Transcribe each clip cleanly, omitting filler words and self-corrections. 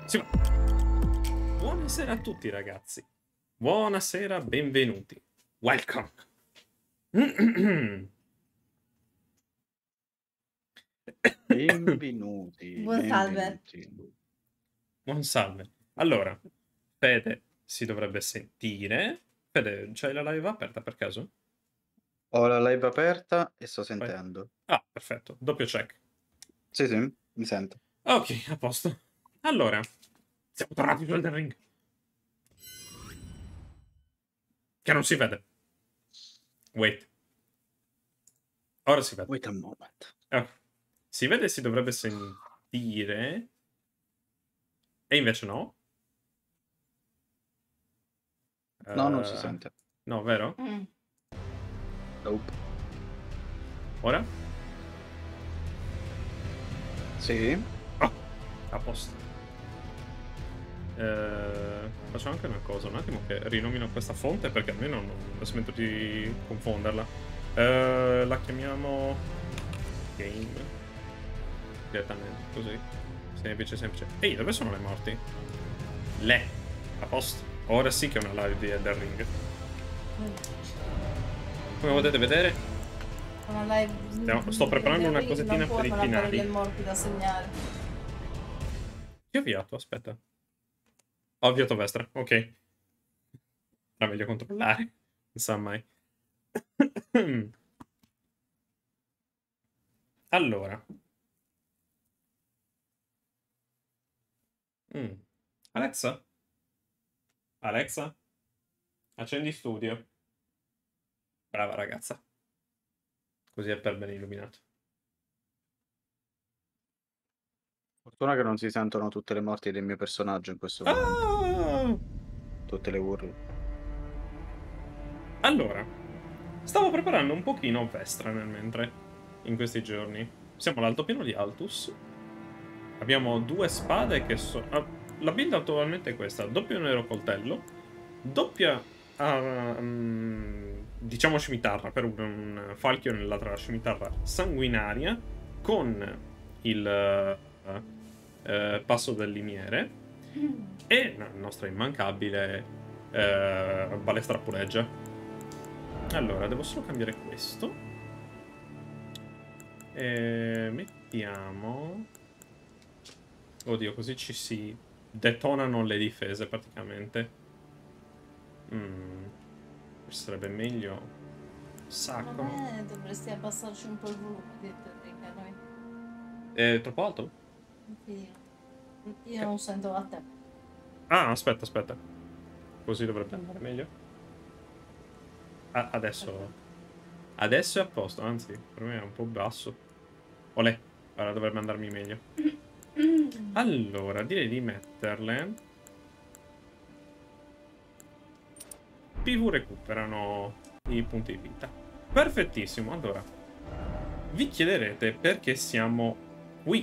Sì. Buonasera a tutti ragazzi. Buonasera, benvenuti. Welcome. Benvenuti, Buon salve. benvenuti. Buon salve. Allora, Fede si dovrebbe sentire. Fede, c'hai la live aperta per caso? Ho la live aperta e sto Vai. sentendo. Ah, perfetto. Doppio check. Sì, sì, mi sento. Ok, a posto. Allora, siamo tornati su Elden Ring. Che non si vede. Wait. Ora si vede. Wait a moment. Si vede e si dovrebbe sentire. E invece no. No, non si sente. No, vero? Nope. Ora? Sì. Oh, a posto. Faccio anche una cosa, un attimo che rinomino questa fonte perché almeno non smetto di confonderla. La chiamiamo game. Direttamente, così. Semplice, semplice. Ehi, dove sono le morti? A posto. Ora sì che è una live di Elden Ring. Come potete vedere, Una live sto preparando una cosettina per i finali. dei morti da segnare. Chi ho avviato? Aspetta. Ho avviato Vestra, ok. Era meglio controllare. Non sa mai. Allora. Alexa? Alexa? Accendi studio. Brava ragazza. Così è per bene illuminato. Fortuna che non si sentono tutte le morti del mio personaggio in questo momento. Tutte le urla. Allora. Stavo preparando un pochino Vestra nel mentre. In questi giorni. Siamo all'altopiano di Altus. Abbiamo 2 spade che sono... la build attualmente è questa. Doppio nero coltello. Doppia... diciamo scimitarra. Per un falchio nell'altra scimitarra sanguinaria. Con il... passo del limiere. E la nostra immancabile... balestra puleggia. Allora, devo solo cambiare questo. E mettiamo... Oddio, così ci si detonano le difese praticamente. Sarebbe meglio. Sacco. Secondo me dovresti abbassarci un po' il volume di Elden Ring a noi. È troppo alto? Io non sento a te. Ah, aspetta, aspetta. Così dovrebbe andare meglio. Adesso... Adesso è a posto, anzi, per me è un po' basso. Olè, ora dovrebbe andarmi meglio. Allora, direi di metterle... PV recuperano i punti di vita. Perfettissimo, allora. Vi chiederete perché siamo qui.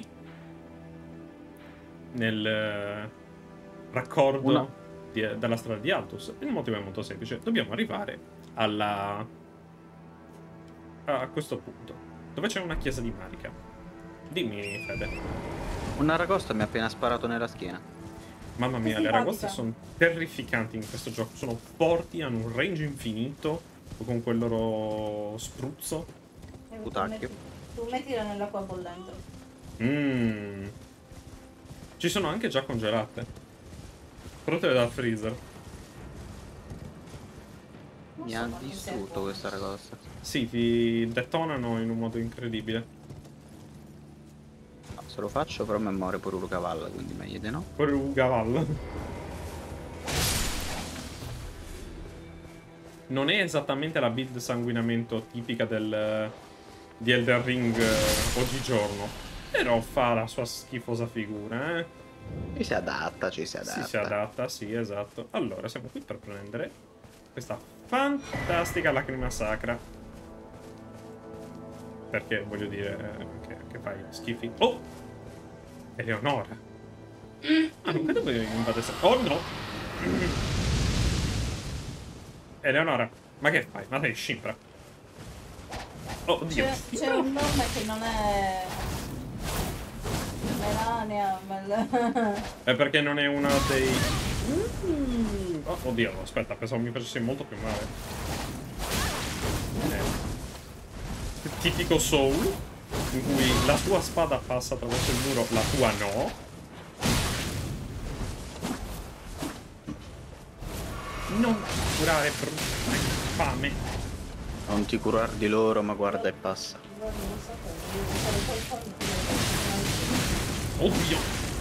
Nel raccordo della strada di Altus. Il motivo è molto semplice. Dobbiamo arrivare a questo punto, dove c'è una chiesa di Marika. Dimmi, Fede. Un aragosta mi ha appena sparato nella schiena. Mamma mia, le aragoste sono terrificanti in questo gioco. Sono forti, hanno un range infinito con quel loro spruzzo. Putacchio. Tu mettila nell'acqua bollente. Ci sono anche già congelate. Pronte dal freezer. Mi ha distrutto questa aragosta. Sì, ti detonano in un modo incredibile. No, se lo faccio però mi muore pure un cavallo, quindi meglio di no. Pure un cavallo. Non è esattamente la build sanguinamento tipica di Elden Ring oggigiorno. Però fa la sua schifosa figura, eh. Ci si adatta, ci si adatta. Si adatta, sì, esatto. Allora, siamo qui per prendere questa fantastica lacrima sacra. Perché, voglio dire, che fai schifi. Oh! Eleonora. Ah, non credo che invadesse... Oh, no! Eleonora, ma che fai? Ma sei scimpra. Oh, Dio. C'è un nome che non è... mani Amel. È perché non è una dei... Oh, oddio, aspetta, pensavo mi facessi molto più male. Tipico Soul, in cui la tua spada passa attraverso il muro, la tua no. Non curare brutta fame. Non ti curar di loro, ma guarda e passa. Oddio.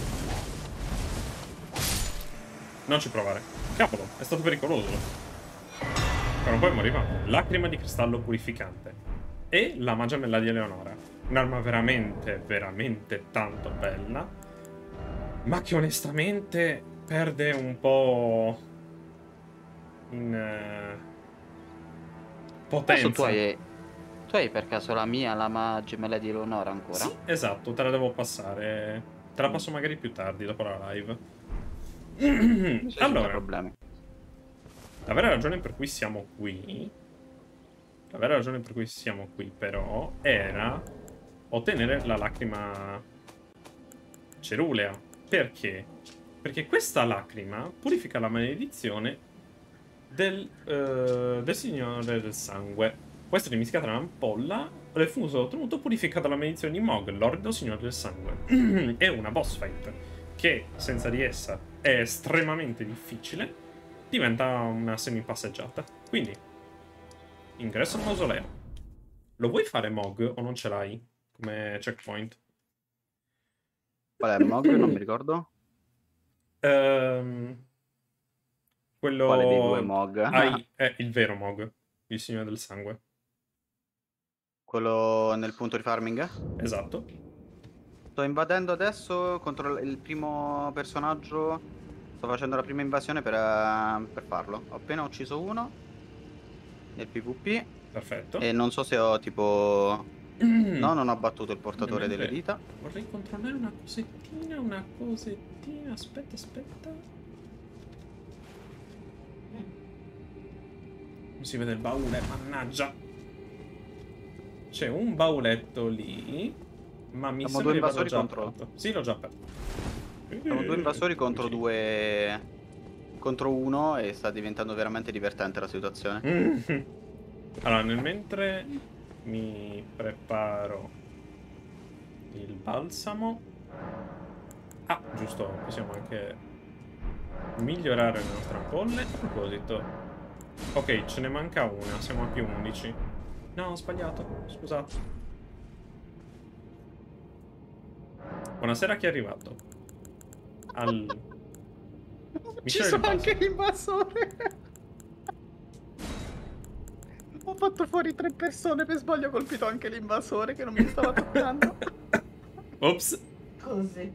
Non ci provare. Cavolo, è stato pericoloso. Però poi moriamo. Lacrima di cristallo purificante. E la Magiamella di Eleonora. Un'arma veramente, veramente tanto bella. Ma che onestamente perde un po' in potenza. Adesso tu hai per caso la mia, la gemella di Eleonora ancora? Sì, esatto, te la devo passare. Te la passo magari più tardi, dopo la live. Allora, problemi. la vera ragione per cui siamo qui... La vera ragione per cui siamo qui, però, era ottenere la lacrima cerulea. Perché? Perché questa lacrima purifica la maledizione del Signore del Sangue. Può essere mischiata nell'ampolla, il fuso ottenuto purifica dalla maledizione di Mog, l'orrido Signore del Sangue. È una boss fight che, senza di essa, è estremamente difficile, diventa una semi-passeggiata. Quindi, ingresso al mausoleo. Lo vuoi fare Mog o non ce l'hai come checkpoint? Qual è Mog? Non mi ricordo. Quello... Quale dei due Mog? È il vero Mog, il Signore del Sangue. Quello nel punto di farming? Esatto. Sto invadendo adesso contro il primo personaggio. Sto facendo la prima invasione per farlo. Ho appena ucciso uno nel PvP. Perfetto. E non so se ho tipo... No, non ho abbattuto il portatore delle dita. Vorrei controllare una cosettina, aspetta. Non si vede il baule, mannaggia. C'è un bauletto lì, ma mi Siamo sembra due che vado invasori già contro... aperto. Sì, l'ho già aperto. Siamo due invasori contro due... contro uno e sta diventando veramente divertente la situazione. Allora, nel mentre mi preparo il balsamo. Ah, giusto, possiamo anche migliorare le nostre ampolle. A proposito, ok, ce ne manca una, siamo a più 11. No, ho sbagliato, scusate. Buonasera, chi è arrivato? Ci sono anche l'invasore. Ho fatto fuori 3 persone, per sbaglio ho colpito anche l'invasore che non mi stava toccando. Ops. Così.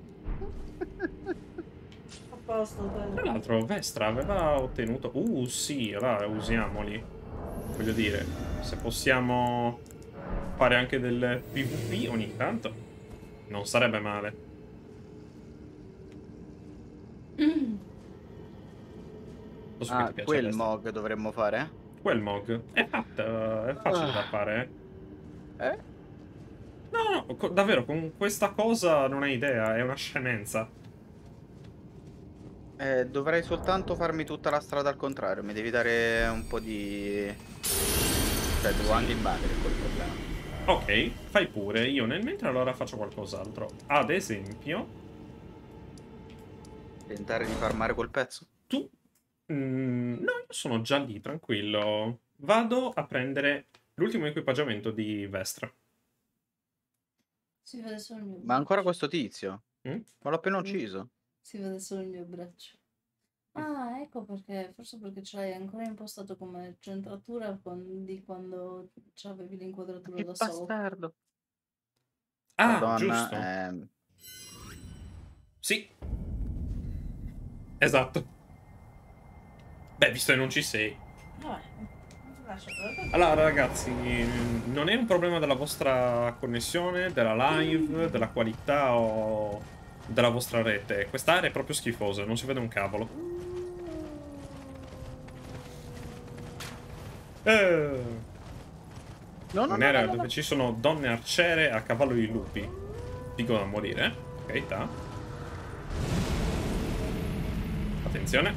A posto, Tra l'altro Vestra aveva ottenuto... sì, allora usiamoli. Voglio dire, se possiamo fare anche del PvP ogni tanto, non sarebbe male. Quel Mog dovremmo fare? Quel Mog è facile da fare. No, davvero, con questa cosa non hai idea, è una scemenza. Dovrei soltanto farmi tutta la strada al contrario, mi devi dare un po' di... Cioè, devo anche invadere quel problema. Ok, fai pure, io nel mentre allora faccio qualcos'altro. Ad esempio... Tentare di farmare quel pezzo? Tu... no, io sono già lì, tranquillo. Vado a prendere l'ultimo equipaggiamento di Vestra. Si vede solo il mio braccio. Ma ancora questo tizio? Ma l'ho appena ucciso. Si vede solo il mio braccio. Ah, ecco perché, forse perché ce l'hai ancora impostato come centratura di quando avevi l'inquadratura da solo. Bastardo. Ah, Madonna, giusto. Sì. Esatto. Beh, visto che non ci sei. Vabbè, lascia perdere. Allora, ragazzi, non è un problema della vostra connessione, della live, della qualità o della vostra rete. Quest'area è proprio schifosa, non si vede un cavolo. Un'area dove ci sono donne arciere a cavallo di lupi. Figo da morire. Ok, ta. Attenzione.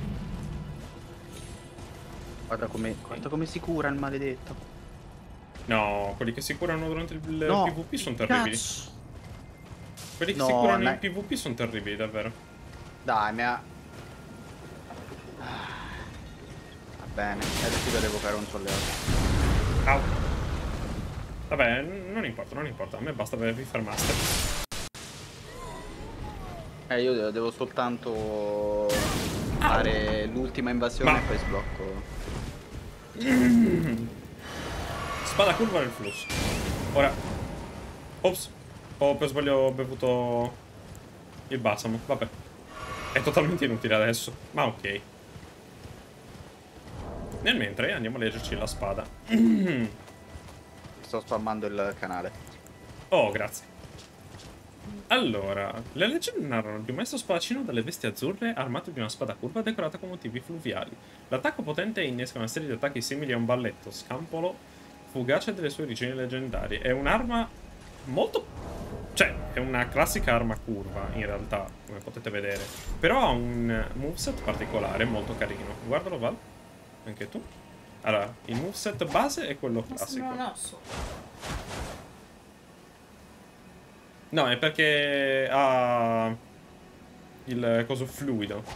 Guarda come si cura il maledetto. No, quelli che si curano durante il No, PvP sono terribili. cazzo. Quelli che No, si curano in dai. PvP sono terribili, davvero. Dai, mi ha... Va bene, adesso io devo fare un sollevato. Au. Vabbè, non importa, non importa. A me basta vi fermaste. Io devo soltanto fare l'ultima invasione Ma- e poi sblocco. Spada curva nel flusso. Ora. Ops. Ho per sbaglio bevuto il balsamo. Vabbè. È totalmente inutile adesso. Ma ok. Nel mentre andiamo a leggerci la spada. Sto spammando il canale. Oh, grazie. Allora, le leggende narrano di un maestro spadaccino dalle vesti azzurre armato di una spada curva decorata con motivi fluviali. L'attacco potente innesca una serie di attacchi simili a un balletto, scampolo, fugace delle sue origini leggendarie. È un'arma molto... cioè, è una classica arma curva, in realtà, come potete vedere. Però ha un moveset particolare, molto carino. Guardalo, Val. Anche tu. Allora, il moveset base è quello Ma classico. sembra un osso. No, è perché ha il coso fluido.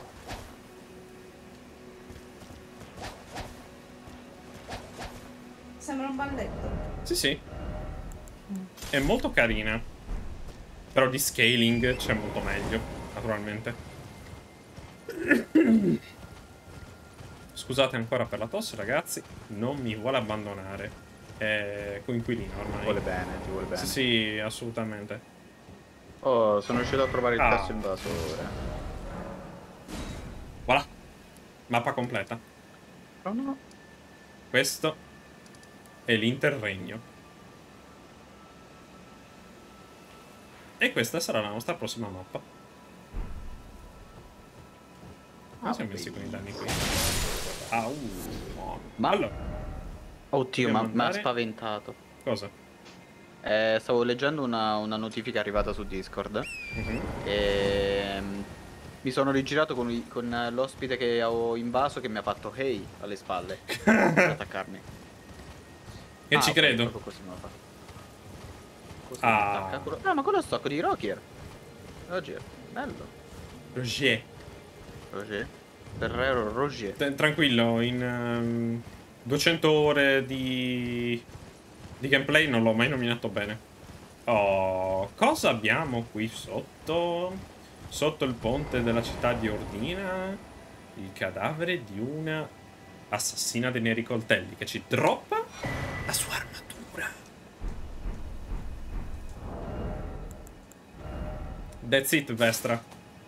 Sembra un balletto. Sì, sì. È molto carina. Però di scaling c'è molto meglio, naturalmente. Scusate ancora per la tosse, ragazzi. Non mi vuole abbandonare. È coinquilino ormai. Ti vuole bene, ti vuole bene. Sì, sì, assolutamente. Oh, sono riuscito a trovare il Ah. terzo invasore. Voilà. Mappa completa. Oh no. Questo è l'Interregno. E questa sarà la nostra prossima mappa. Come siamo messi con i danni qui? Au. Ma... Allora, Oddio, dobbiamo mi ha andare- spaventato. cosa? Stavo leggendo una notifica arrivata su Discord. Mhm. E mi sono rigirato con l'ospite che ho invaso che mi ha fatto hey alle spalle per attaccarmi. E ci ok, credo. proprio così me lo fa. Così Ah. mi attacca quello... No, ma quello è stocco di Rogier. Rogier, bello. Roger. Rogier. Ferrero Rogier. Tranquillo, in 200 ore di gameplay non l'ho mai nominato bene. Oh, cosa abbiamo qui sotto? Sotto il ponte della città di Ordina, il cadavere di una assassina dei neri coltelli che ci droppa la sua armatura. That's it, Vestra.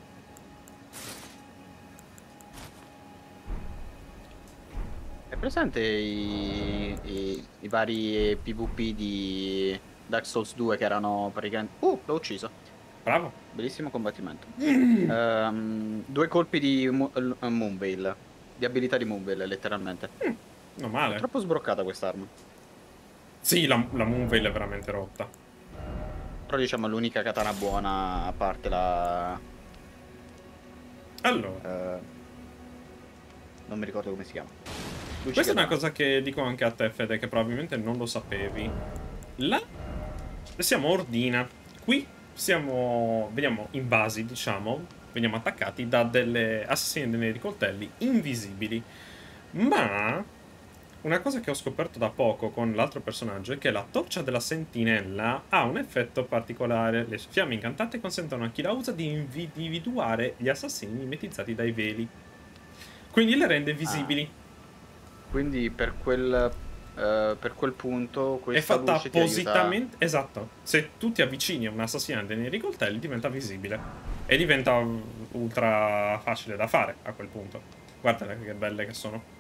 È presente i vari PvP di Dark Souls 2 che erano praticamente... l'ho ucciso. Bravo. Bellissimo combattimento. 2 colpi di Moonveil. Di abilità di Moonveil, letteralmente. Non È male. troppo sbroccata quest'arma. Sì, la Moonveil è veramente rotta. Però diciamo è l'unica katana buona, a parte la... Allora, non mi ricordo come si chiama. questa è una cosa che dico anche a te, Fede, che probabilmente non lo sapevi. Là siamo Ordina. Qui veniamo invasi, diciamo, veniamo attaccati da delle assassine dei neri coltelli invisibili. Ma una cosa che ho scoperto da poco con l'altro personaggio è che la torcia della sentinella ha un effetto particolare. Le fiamme incantate consentono a chi la usa di individuare gli assassini mimetizzati dai veli. Quindi le rende visibili. Quindi per quel punto È questa fatta luce ti aiuta... appositamente. Esatto. Se tu ti avvicini a un assassino dei neri coltelli, diventa visibile. E diventa ultra facile da fare a quel punto. Guarda che belle che sono.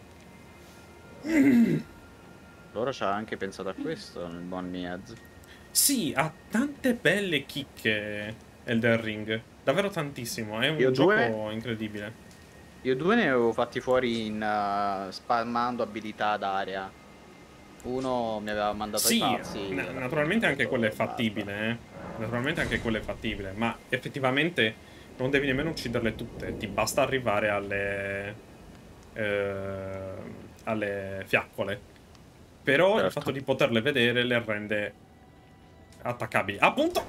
Loro ci ha anche pensato a questo nel buon Miaz. Sì, ha tante belle chicche Elden Ring. Davvero tantissimo. È un Io gioco due- incredibile. Io 2 ne avevo fatti fuori in spammando abilità d'area. Uno mi aveva mandato Sì, ai pazzi. naturalmente anche quello è basta. fattibile, Naturalmente anche quello è fattibile, ma effettivamente non devi nemmeno ucciderle tutte. Ti basta arrivare alle fiaccole. Però il Certo. fatto di poterle vedere le rende attaccabili. Appunto!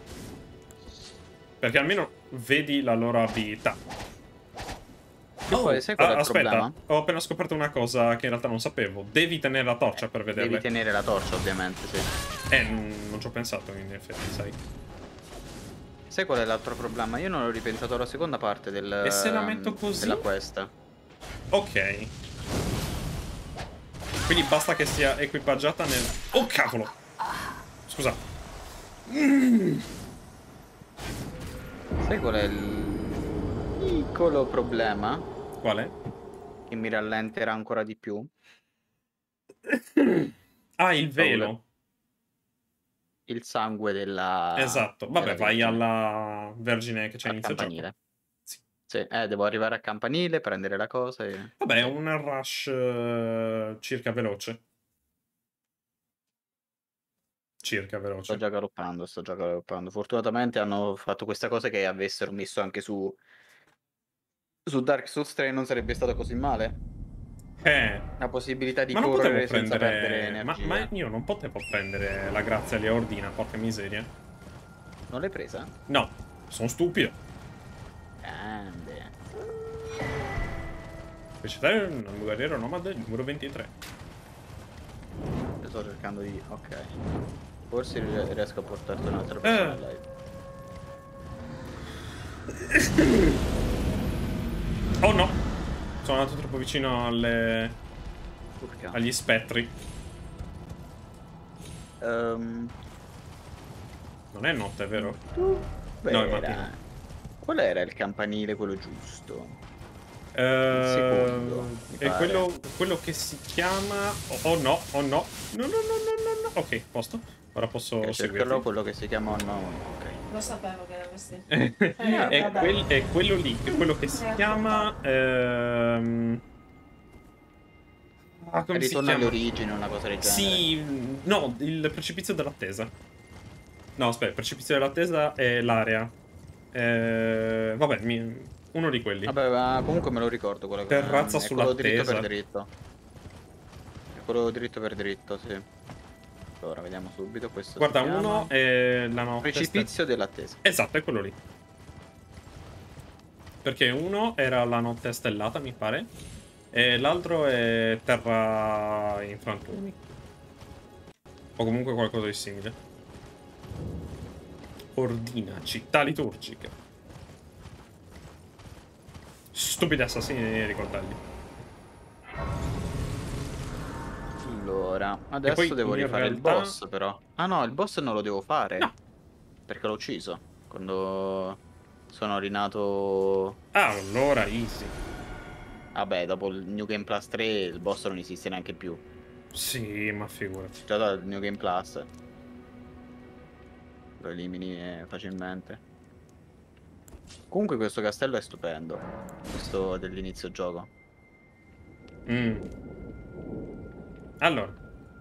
Perché almeno vedi la loro abilità. E poi, sai qual è il aspetta, problema? ho appena scoperto una cosa che in realtà non sapevo. Devi tenere la torcia per vederle. Devi tenere la torcia, ovviamente, sì. Non ci ho pensato in effetti, sai. Sai qual è l'altro problema? Io non ho ripensato alla seconda parte E se la metto così? della quest. Ok. Quindi basta che sia equipaggiata nel... Oh, cavolo! Scusa. Sai qual è il piccolo problema? Quale? Che mi rallenterà ancora di più? Ah, il velo. Il sangue della... Esatto. Vabbè, della vai Vergine. alla Vergine che c'è Al inizio gioco. campanile. Sì. Sì, devo arrivare al campanile, prendere la cosa e... Vabbè, è un rush circa veloce. Circa veloce. Sto già galoppando. Fortunatamente hanno fatto questa cosa che avessero messo anche su Dark Souls 3 non sarebbe stato così male. La possibilità di Ma non potevo correre senza perdere prendere... energia. Ma io non potevo prendere la grazia Leordina, porca miseria. Non l'hai presa? No, sono stupido. Grande. Specificare un guerriero nomade numero 23. Sto cercando di... ok. Forse riesco a portarti un'altra persona live. Oh no! Sono andato troppo vicino Urca. agli spettri. Ehm, Non è notte, vero? Beh, No, è mattino. Qual era il campanile, quello giusto? Secondo. mi È pare. quello che si chiama... Oh no, oh no. No, no, no, no, no, no. Ok, posto. Ora posso Ok, cercherò seguirti. quello che si chiama... No, ok. Lo sapevo che era questo. È quello lì, è quello che si chiama... come si Ritorna alle chiama? origini, una cosa del genere. Sì, no, il precipizio dell'attesa. No, aspetta, il precipizio dell'attesa è l'area. Vabbè, uno di quelli. Vabbè, ma comunque me lo ricordo quello che... Terrazza è quello dritto sull'attesa. per dritto. È quello dritto per dritto, sì. Allora, vediamo subito questo. Guarda, si chiama uno è la notte. Precipizio dell'attesa. Esatto, è quello lì. Perché uno era la notte stellata, mi pare. E l'altro è terra in frantumi. O comunque qualcosa di simile. Ordina, città liturgica. Stupidi assassini nei coltelli. Allora, adesso devo in rifare il realtà- boss però. Ah no, il boss non lo devo fare. No. Perché l'ho ucciso. Quando sono rinato... Ah, allora easy. Vabbè, dopo il New Game Plus 3 il boss non esiste neanche più. Sì, ma figurati. Già dal New Game Plus lo elimini facilmente. Comunque questo castello è stupendo. Questo dell'inizio gioco. Allora.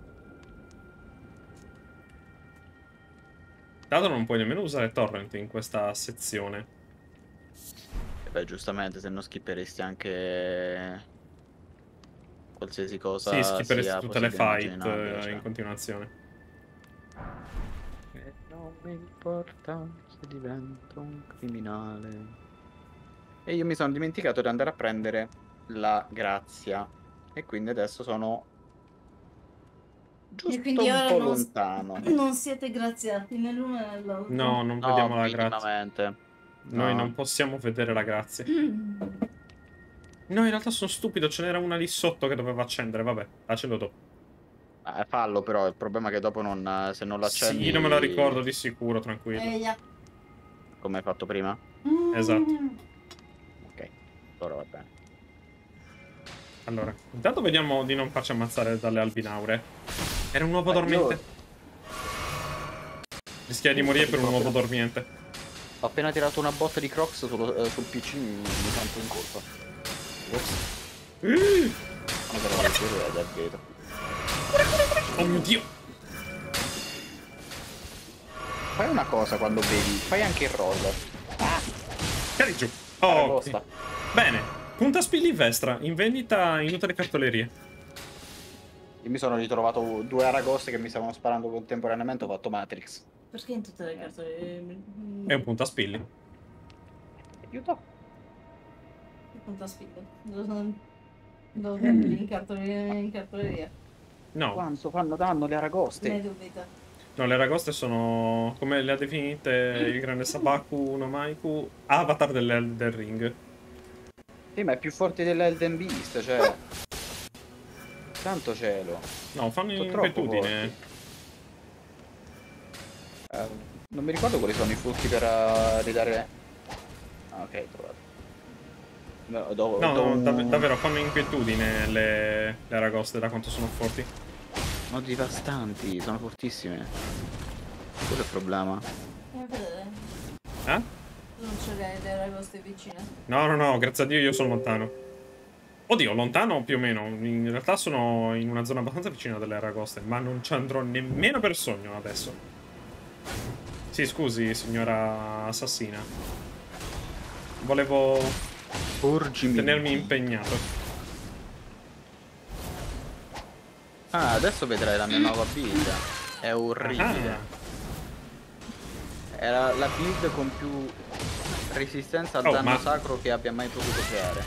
Dato non puoi nemmeno usare torrent in questa sezione. E beh, giustamente, se no skipperesti anche qualsiasi cosa. Sì, skipperesti sia tutte le possibile fight immaginabile, cioè. in continuazione. E non mi importa se divento un criminale. E io mi sono dimenticato di andare a prendere la grazia. E quindi adesso sono giusto E quindi un ora po' non- lontano. Non siete graziati né l'uno né l'altro. No, non No, vediamo la grazia. minimamente. Noi No. non possiamo vedere la grazia. Mm. No, in realtà sono stupido, ce n'era una lì sotto che doveva accendere, vabbè, accendo dopo. Fallo però, il problema è che dopo se non lo accendi... Sì, non me lo ricordo di sicuro, tranquillo. Yeah. Come hai fatto prima? Esatto. Ok, allora va bene. Allora, intanto vediamo di non farci ammazzare dalle albinaure. Era un uovo dormiente. Rischia di morire per un uovo dormiente. Ho appena tirato una botta di Crocs sul PC, mi sento in colpa. Oh mio Dio! Fai una cosa quando bevi, fai anche il roller. Cari giù. Oh, Aragosta. bene. Punta spilli in Vestra, in vendita in tutte le cartolerie. Io mi sono ritrovato 2 aragoste che mi stavano sparando contemporaneamente, ho fatto Matrix. Perché in tutte le carte... È un punta spilli. Aiuto. Che punta spilla? Dove compri in cartoleria? No. Quanto fanno danno le aragoste? Ne dubita. No, le aragoste sono, come le ha definite il grande Sabaku no Maiku, avatar dell'Elden Ring. Sì, ma è più forte dell'Elden Beast, cioè... Santo cielo. No, fanno Sono troppo inquietudine. Non mi ricordo quali sono i frutti per ridare... Ah, ok, trovato. No, davvero, fanno inquietudine le aragoste da quanto sono forti. Sono devastanti, sono fortissime. Quello è il problema. Vedere. Eh? Non ce l'hai le aragoste vicine? No, grazie a Dio io sono lontano. Oddio, lontano più o meno. In realtà sono in una zona abbastanza vicina delle aragoste, ma non ci andrò nemmeno per sogno adesso. Sì, scusi, signora assassina. Volevo tenermi impegnato. Ah, adesso vedrai la mia nuova build. È orribile. Ah. Era la build con più resistenza al danno sacro che abbia mai potuto creare.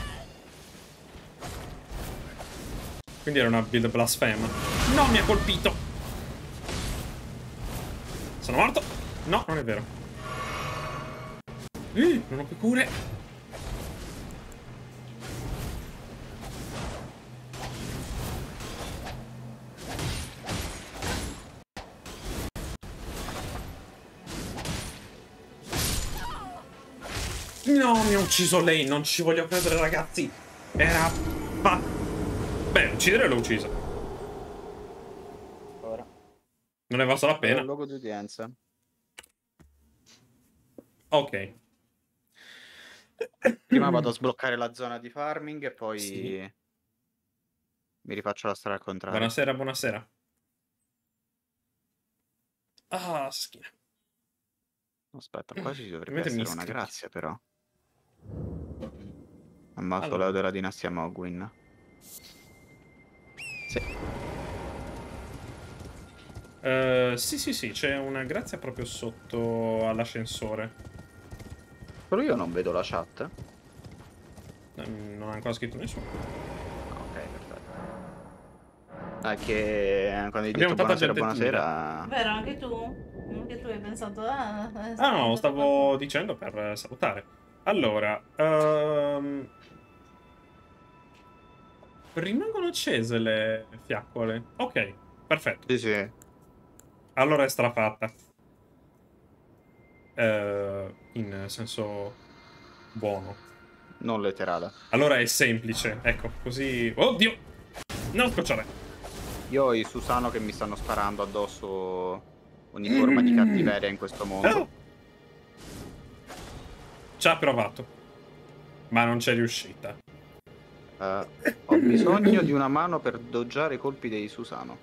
Quindi era una build blasfema. No, mi ha colpito. Sono morto. No, non è vero. Non ho più cure. No, mi ha ucciso lei. Non ci voglio credere, ragazzi. Era... Beh, uccidere l'ho ucciso. Ora. Non è valsa la pena. Il luogo di udienza. Ok. Prima vado a sbloccare la zona di farming e poi sì. Mi rifaccio la strada al contrario. Buonasera, buonasera. Ah, schina. Aspetta, qua ci dovrebbe essere una grazia però. Al mausoleo allora. della dinastia Mogwin. Sì. Sì, c'è una grazia proprio sotto all'ascensore. Però io non vedo la chat. Non ha ancora scritto nessuno. Ok, perfetto. Che quando hai detto buonasera. Vero, anche tu? Anche tu hai pensato, no, stavo dicendo per salutare. Allora, rimangono accese le fiaccole. Ok, perfetto. Sì. Allora è strafatta. In senso buono. Non letterale. Allora è semplice. Ecco, così... Oddio! Non scocciare. Io ho i Susano che mi stanno sparando addosso ogni forma di cattiveria in questo mondo. Ci ha provato. Ma non c'è riuscita. Ho bisogno di una mano per doggiare i colpi dei Susano.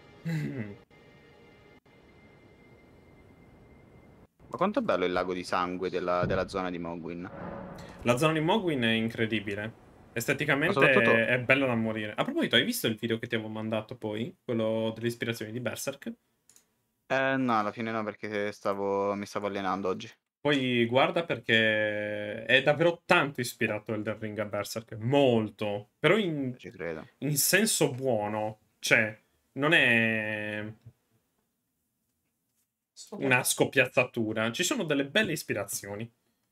Ma quanto è bello il lago di sangue della zona di Mogwin. La zona di Mogwin è incredibile. Esteticamente soprattutto... è bella da morire. A proposito, hai visto il video che ti avevo mandato poi? Quello delle ispirazioni di Berserk? No, alla fine no, perché mi stavo allenando oggi. Poi guarda perché è davvero tanto ispirato Elden Ring a Berserk. Molto. Però Ci credo. in senso buono. Cioè, non è... una scoppiazzatura. Ci sono delle belle ispirazioni.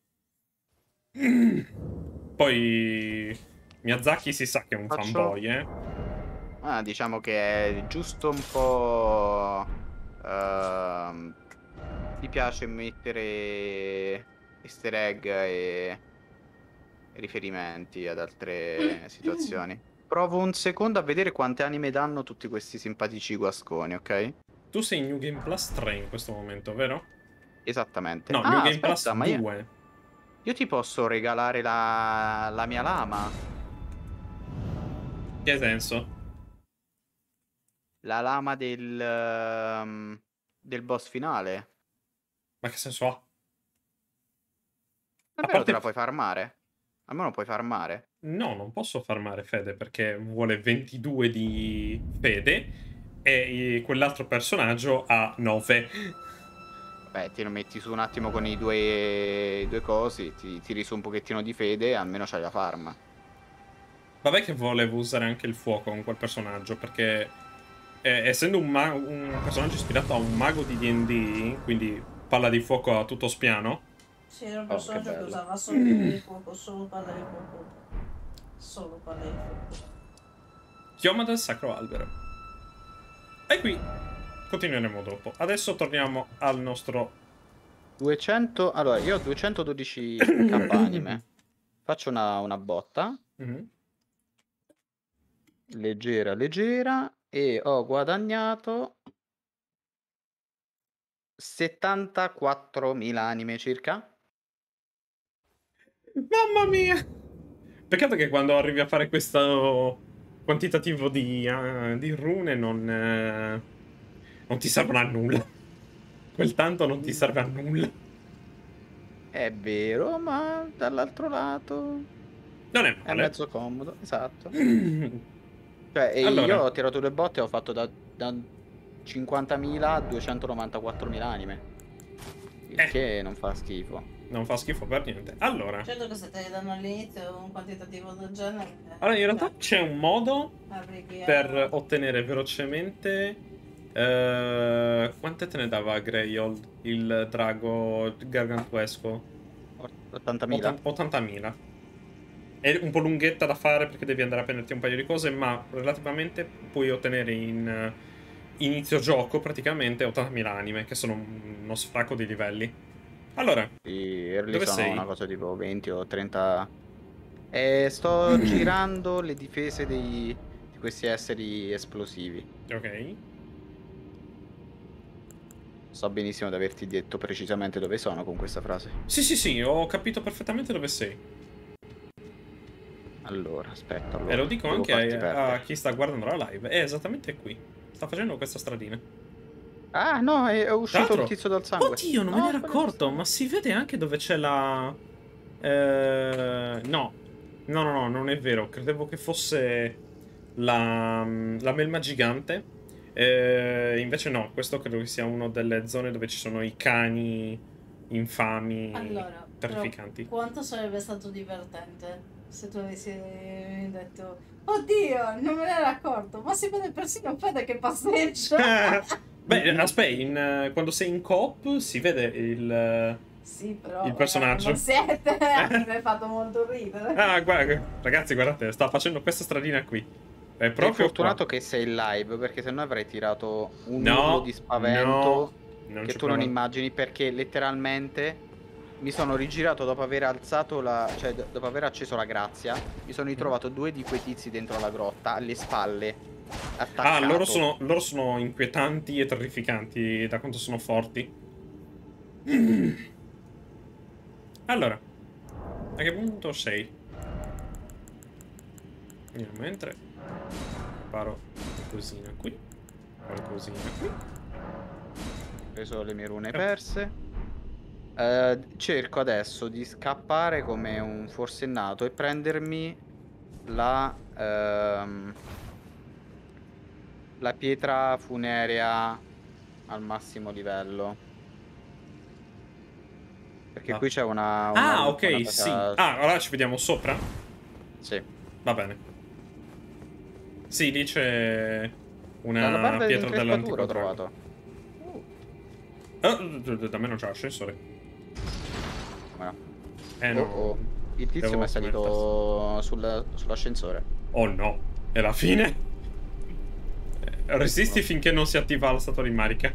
Poi Miyazaki si sa che è un fanboy, diciamo che è giusto un po'... Ti piace mettere easter egg e riferimenti ad altre situazioni. Provo un secondo a vedere quante anime danno tutti questi simpatici guasconi, ok? Tu sei in New Game Plus 3 in questo momento, vero? Esattamente. No, New Game Plus 2. Io ti posso regalare la mia lama. Che senso? La lama del boss finale. Ma che senso ha? Davvero parte- te la puoi farmare? Almeno puoi farmare. No, non posso farmare fede perché vuole 22 di fede e quell'altro personaggio ha 9. Beh, ti lo metti su un attimo con i due cosi, ti tiri su un pochettino di fede e almeno c'hai la farma. Vabbè che volevo usare anche il fuoco con quel personaggio perché essendo un personaggio ispirato a un mago di D&D, quindi palla di fuoco a tutto spiano. Sì, era un Oh, che personaggio che bello. usava solo palla di fuoco, solo palla di fuoco. Solo palla di fuoco. Chioma del sacro albero. E qui continueremo dopo. Adesso torniamo al nostro 200... Allora, io ho 212 K anime. Faccio una botta. Mhm. Leggera, leggera. E ho guadagnato 74.000 anime circa. Mamma mia! Peccato che quando arrivi a fare questo quantitativo di rune non ti servono a nulla. Quel tanto non ti serve a nulla. È vero, ma dall'altro lato Non è è male. mezzo comodo, esatto. Cioè, e Allora. io ho tirato due botte e ho fatto da 50.000 a 294.000 anime. Il che non fa schifo. Non fa schifo per niente. Allora. Certo che se te li danno all'inizio un quantitativo del genere... Allora, in realtà c'è un modo arrivi per ottenere velocemente. Quante te ne dava Greyhold, il drago gargantuesco? 80.000. 80.000. È un po' lunghetta da fare perché devi andare a prenderti un paio di cose, ma relativamente puoi ottenere in inizio gioco praticamente 80.000 anime, che sono uno sfracco di livelli. Allora, Sì, early dove sono sei? una cosa tipo 20 o 30. E sto girando le difese di questi esseri esplosivi. Ok. So benissimo di averti detto precisamente dove sono con questa frase. Sì, ho capito perfettamente dove sei. Allora, aspetta, allora. E lo dico devo anche farti a perdere. chi sta guardando la live. È esattamente qui. Sta facendo questa stradina. Ah, no, è Tra uscito l'altro, il tizio dal sangue. oddio, non me ne No, ero quello del accorto. sangue. Ma si vede anche dove c'è la. No. No, non è vero. Credevo che fosse la melma gigante. Invece no, questo credo che sia una delle zone dove ci sono i cani infami, Allora, terrificanti. però, quanto sarebbe stato divertente se tu avessi detto oddio, non me ne ero accorto, ma si vede persino Fede che passeggia. Beh, aspetta, quando sei in coop si vede Sì, però il personaggio. non siete, mi hai fatto molto ridere. Ah, ragazzi, guardate, sta facendo questa stradina qui. È Sei proprio fortunato qua. che sei in live, perché sennò avrei tirato un No, urlo di spavento non che ci tu non provo. immagini, perché letteralmente mi sono rigirato dopo aver alzato cioè dopo aver acceso la grazia, mi sono ritrovato due di quei tizi dentro la grotta, alle spalle, attaccato. Ah, loro sono inquietanti e terrificanti da quanto sono forti. Allora, a che punto sei? Io mentre sparo qualcosina qui, qualcosina qui. Ho preso le mie rune perse. Cerco adesso di scappare come un forsennato e prendermi la pietra funerea al massimo livello. Perché No. qui c'è una Ah, una ok, sì. Ah, allora ci vediamo sopra? Sì. Va bene. Sì, lì c'è La una barba pietra dell'increspatura dell'antico ho drago. trovato. Da me non c'è l'ascensore. Come no? No. Oh. Il tizio Devo mi è salito sull'ascensore. Oh no, è la fine. Resisti finché non si attiva la statua di Marika.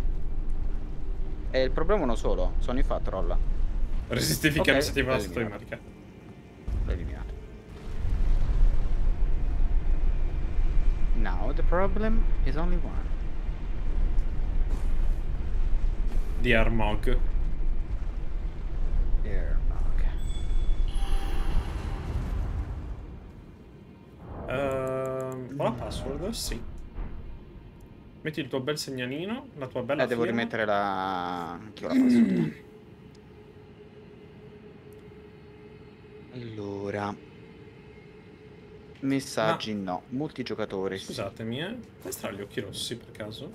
E il problema è uno solo, sono in fat roll. Resisti finché non si attiva la l'ho statua di eliminato. Marika. L'ho eliminato. Now the problem is only one. Di Armog. Ho la password? Sì. Metti il tuo bel segnalino, la tua bella Devo firma. rimettere la... Anch'io la password. Allora... Messaggi no. Multigiocatori sì. Scusatemi, Questa ha gli occhi rossi per caso?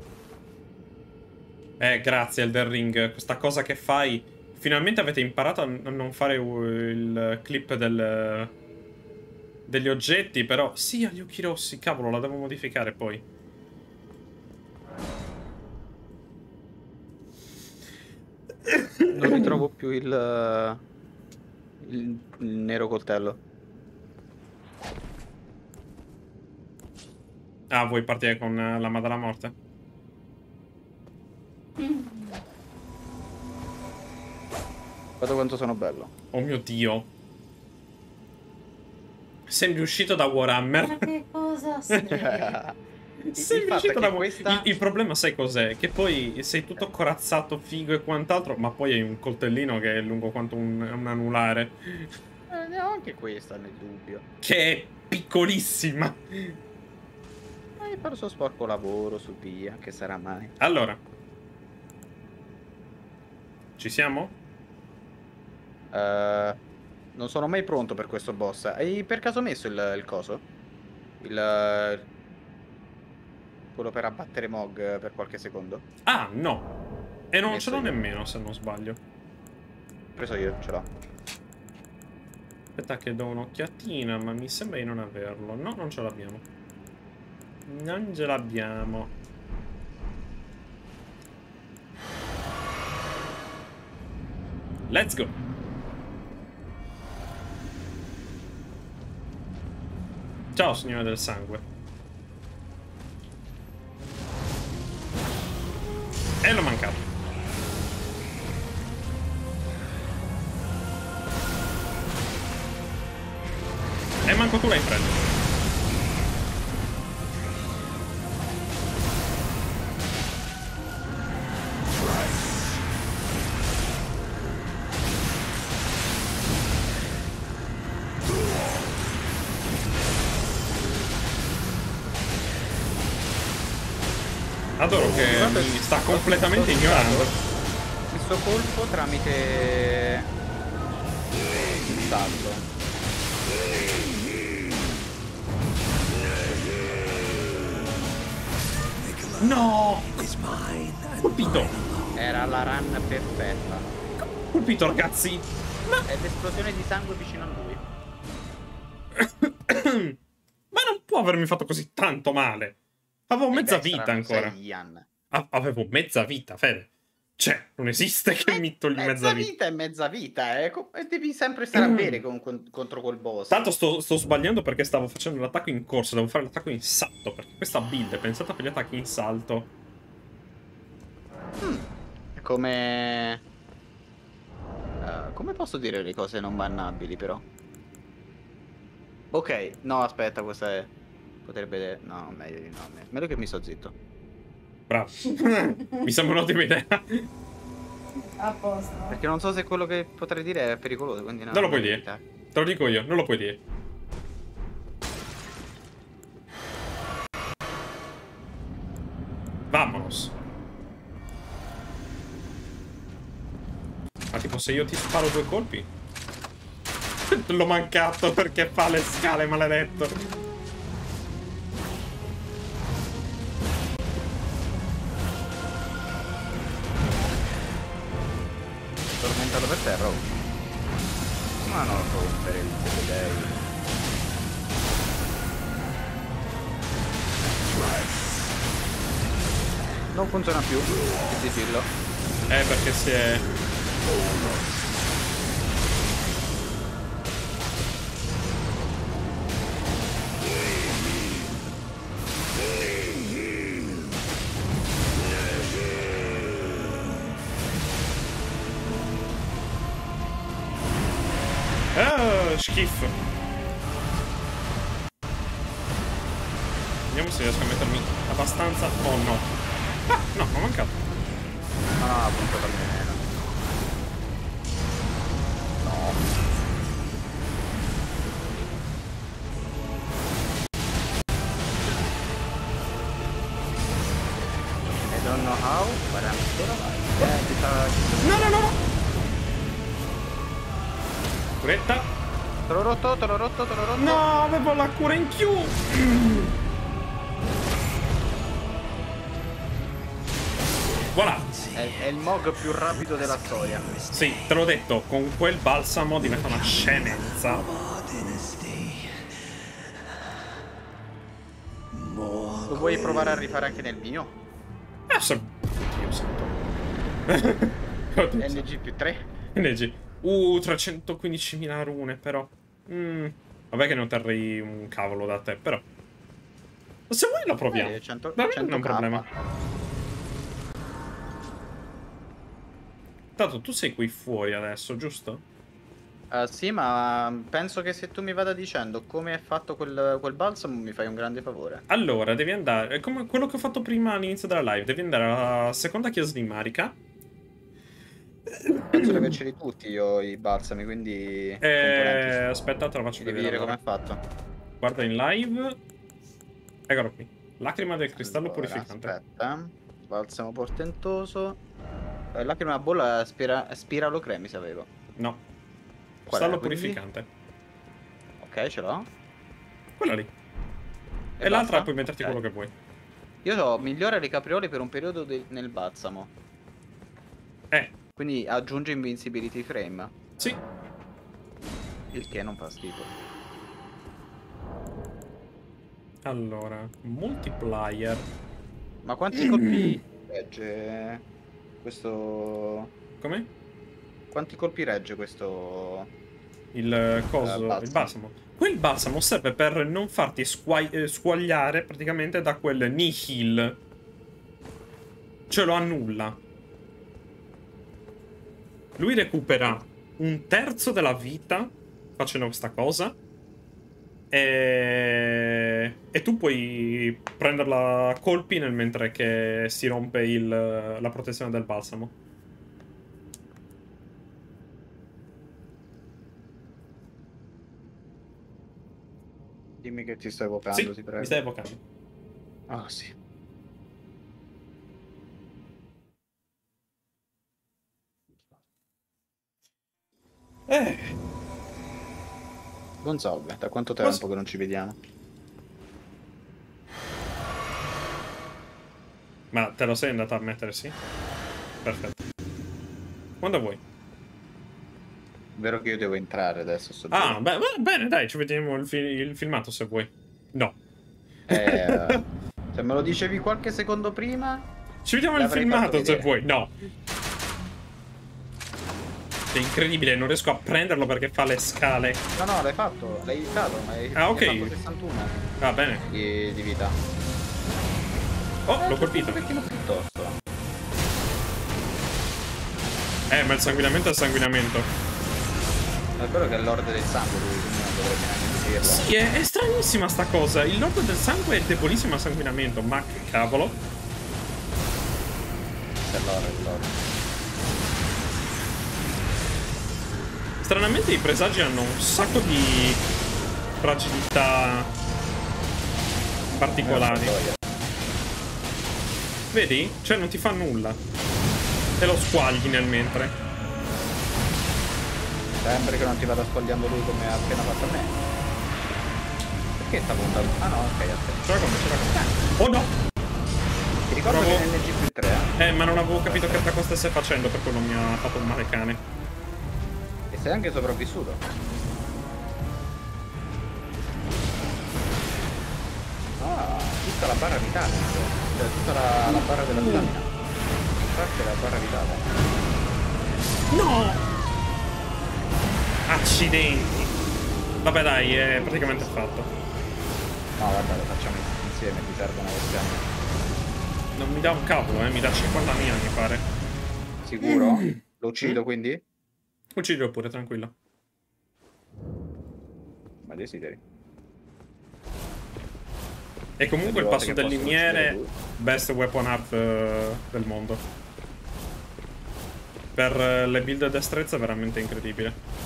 Grazie Elden Ring. Questa cosa che fai... Finalmente avete imparato a non fare il clip degli oggetti, però... Sì, ha gli occhi rossi, cavolo, la devo modificare poi. Non ritrovo più il nero coltello. Ah, vuoi partire con la Madonna Morte? Guarda quanto sono bello. Oh mio Dio. Sembri uscito da Warhammer. Ma che cosa sei? Sembri uscito da questa... il problema sai cos'è? Che poi sei tutto corazzato, figo e quant'altro, ma poi hai un coltellino che è lungo quanto un anulare. Neanche questa nel dubbio. Che è piccolissima. Hai fatto il suo sporco lavoro su via, che sarà mai. Allora. Ci siamo? Non sono mai pronto per questo boss. Hai per caso messo il coso? Quello per abbattere Mog per qualche secondo? Ah, no. E non ce l'ho nemmeno, se non sbaglio. Preso io, ce l'ho. Aspetta che do un'occhiatina, ma mi sembra di non averlo. No, non ce l'abbiamo. Non ce l'abbiamo. Let's go. Ciao, signore del sangue. E l'ho mancato. E manco tu l'hai preso. Adoro che mi sta completamente ignorando. Il suo colpo tramite il salto. No! Colpito! Era la run perfetta. Colpito, ragazzi! È l'esplosione di sangue vicino a lui. Ma non può avermi fatto così tanto male. Avevo mezza vita ancora. Avevo mezza vita, Fede. Cioè, non esiste che mi togli mezza vita. È mezza vita, e devi sempre stare a bere contro quel boss. Tanto sto sbagliando perché stavo facendo l'attacco in corsa. Devo fare l'attacco in salto. Perché questa build è pensata per gli attacchi in salto. È come... come posso dire le cose non bannabili, però? Ok, no, aspetta, questa è... Potrebbe... No, meglio di no. Meglio che mi sto zitto. Bravo. Mi sembra un'ottima idea. A posto. Perché non so se quello che potrei dire è pericoloso, quindi no. Non lo puoi dire. Te lo dico io, non lo puoi dire. Vamonos. Ma tipo se io ti sparo 2 colpi? L'ho mancato perché fa le scale, maledetto. Tormentato per terra. Ma non rompere il dei. Non funziona più il sigillo. Perché si è... schifo. Vediamo se riesco a mettermi abbastanza. Oh no. Ah, no, ho mancato. Ah, appunto per me. No. curetta. Te l'ho rotto, te l'ho rotto, te l'ho rotto. No, avevo la cura in più. Voilà. È il Mog più rapido della storia. Sì, te l'ho detto, con quel balsamo diventa una scemenza. Lo vuoi provare a rifare anche nel mio? Adesso... Dio santo. NG più 3? NG. 315.000 rune, però. Vabbè che non terrei un cavolo da te, però. Se vuoi lo proviamo. 100, Non è un problema. Tanto tu sei qui fuori adesso, giusto? Sì, ma penso che se tu mi vada dicendo come è fatto quel balsamo mi fai un grande favore. Allora, devi andare... È come quello che ho fatto prima all'inizio della live. Devi andare alla seconda chiesa di Marika. Penso di averceli tutti io i balsami, quindi... componenti. Aspetta, te la faccio Devi vedere. dire Allora. come è fatto. Guarda in live. Eccolo qui. Lacrima del cristallo Allora, purificante. aspetta. Balsamo portentoso. Lacrima bolla spiralocremi se avevo. No. Qual Cristallo è, quindi? purificante. Ok, ce l'ho. Quella lì. E E l'altra basta? puoi metterti Ok. quello che vuoi. Io ho migliora le capriole per un periodo nel balsamo. Quindi aggiunge invincibility frame. Sì. Il che non fa schifo. Allora, multiplier. Ma quanti colpi regge questo... Come? Quanti colpi regge questo... Il coso, balsamo. il balsamo. Quel balsamo serve per non farti squagliare praticamente da quel nihil. Cioè lo annulla. Lui recupera 1/3 della vita facendo questa cosa. E tu puoi prenderla a colpi nel mentre che si rompe la protezione del balsamo. Dimmi che ti sto evocando, Sì, ti prego. mi stai evocando. Ah, sì. Buon salve, da quanto tempo che non ci vediamo? Ma te lo sei andato a mettere, sì? Perfetto. Quando vuoi. Vero che io devo entrare adesso, sto Ah, giro. bene, dai, ci vediamo il filmato se vuoi. No. Se me lo dicevi qualche secondo prima... Ci vediamo il l'avrei fatto filmato se vedere. vuoi. No. È incredibile, non riesco a prenderlo perché fa le scale. No, l'hai fatto, l'hai evitato, ma hai Ah, ok. hai fatto 61 Va bene. di vita. Oh, l'ho colpito. Un pochettino piuttosto. Ma il sanguinamento è il sanguinamento. È quello che è l'orde del sangue, lui, quindi non dovrebbe neanche dirlo. Sì, è stranissima sta cosa. Il lord del sangue è debolissimo al sanguinamento. Ma che cavolo. È l'orde. Stranamente i presagi hanno un sacco di fragilità particolari. Vedi? Cioè non ti fa nulla. E lo squagli nel mentre. Sempre che non ti vada squagliando lui come ha appena fatto a me. Perché sta puntando? Ah no, ok, aspetta. Ce l'ha come? Oh no! Ti ricordo Bravo. che NG più 3, Ma non avevo capito che cosa stesse facendo, per quello mi ha fatto un male cane. E sei anche sopravvissuto. Ah, tutta la barra vitale. Cioè tutta la barra della stamina. Parte la barra vitale. No! Accidenti. Vabbè dai, è praticamente fatto. No, guarda, lo facciamo insieme, ti servono queste anni. Non mi dà un cavolo, mi dà 50.000 mi pare. Sicuro? Lo uccido quindi? Uccidilo pure, tranquillo. Ma desideri. E comunque il volte passo che del posso liniere, uccidere lui. best weapon art del mondo. Per le build a destrezza è veramente incredibile.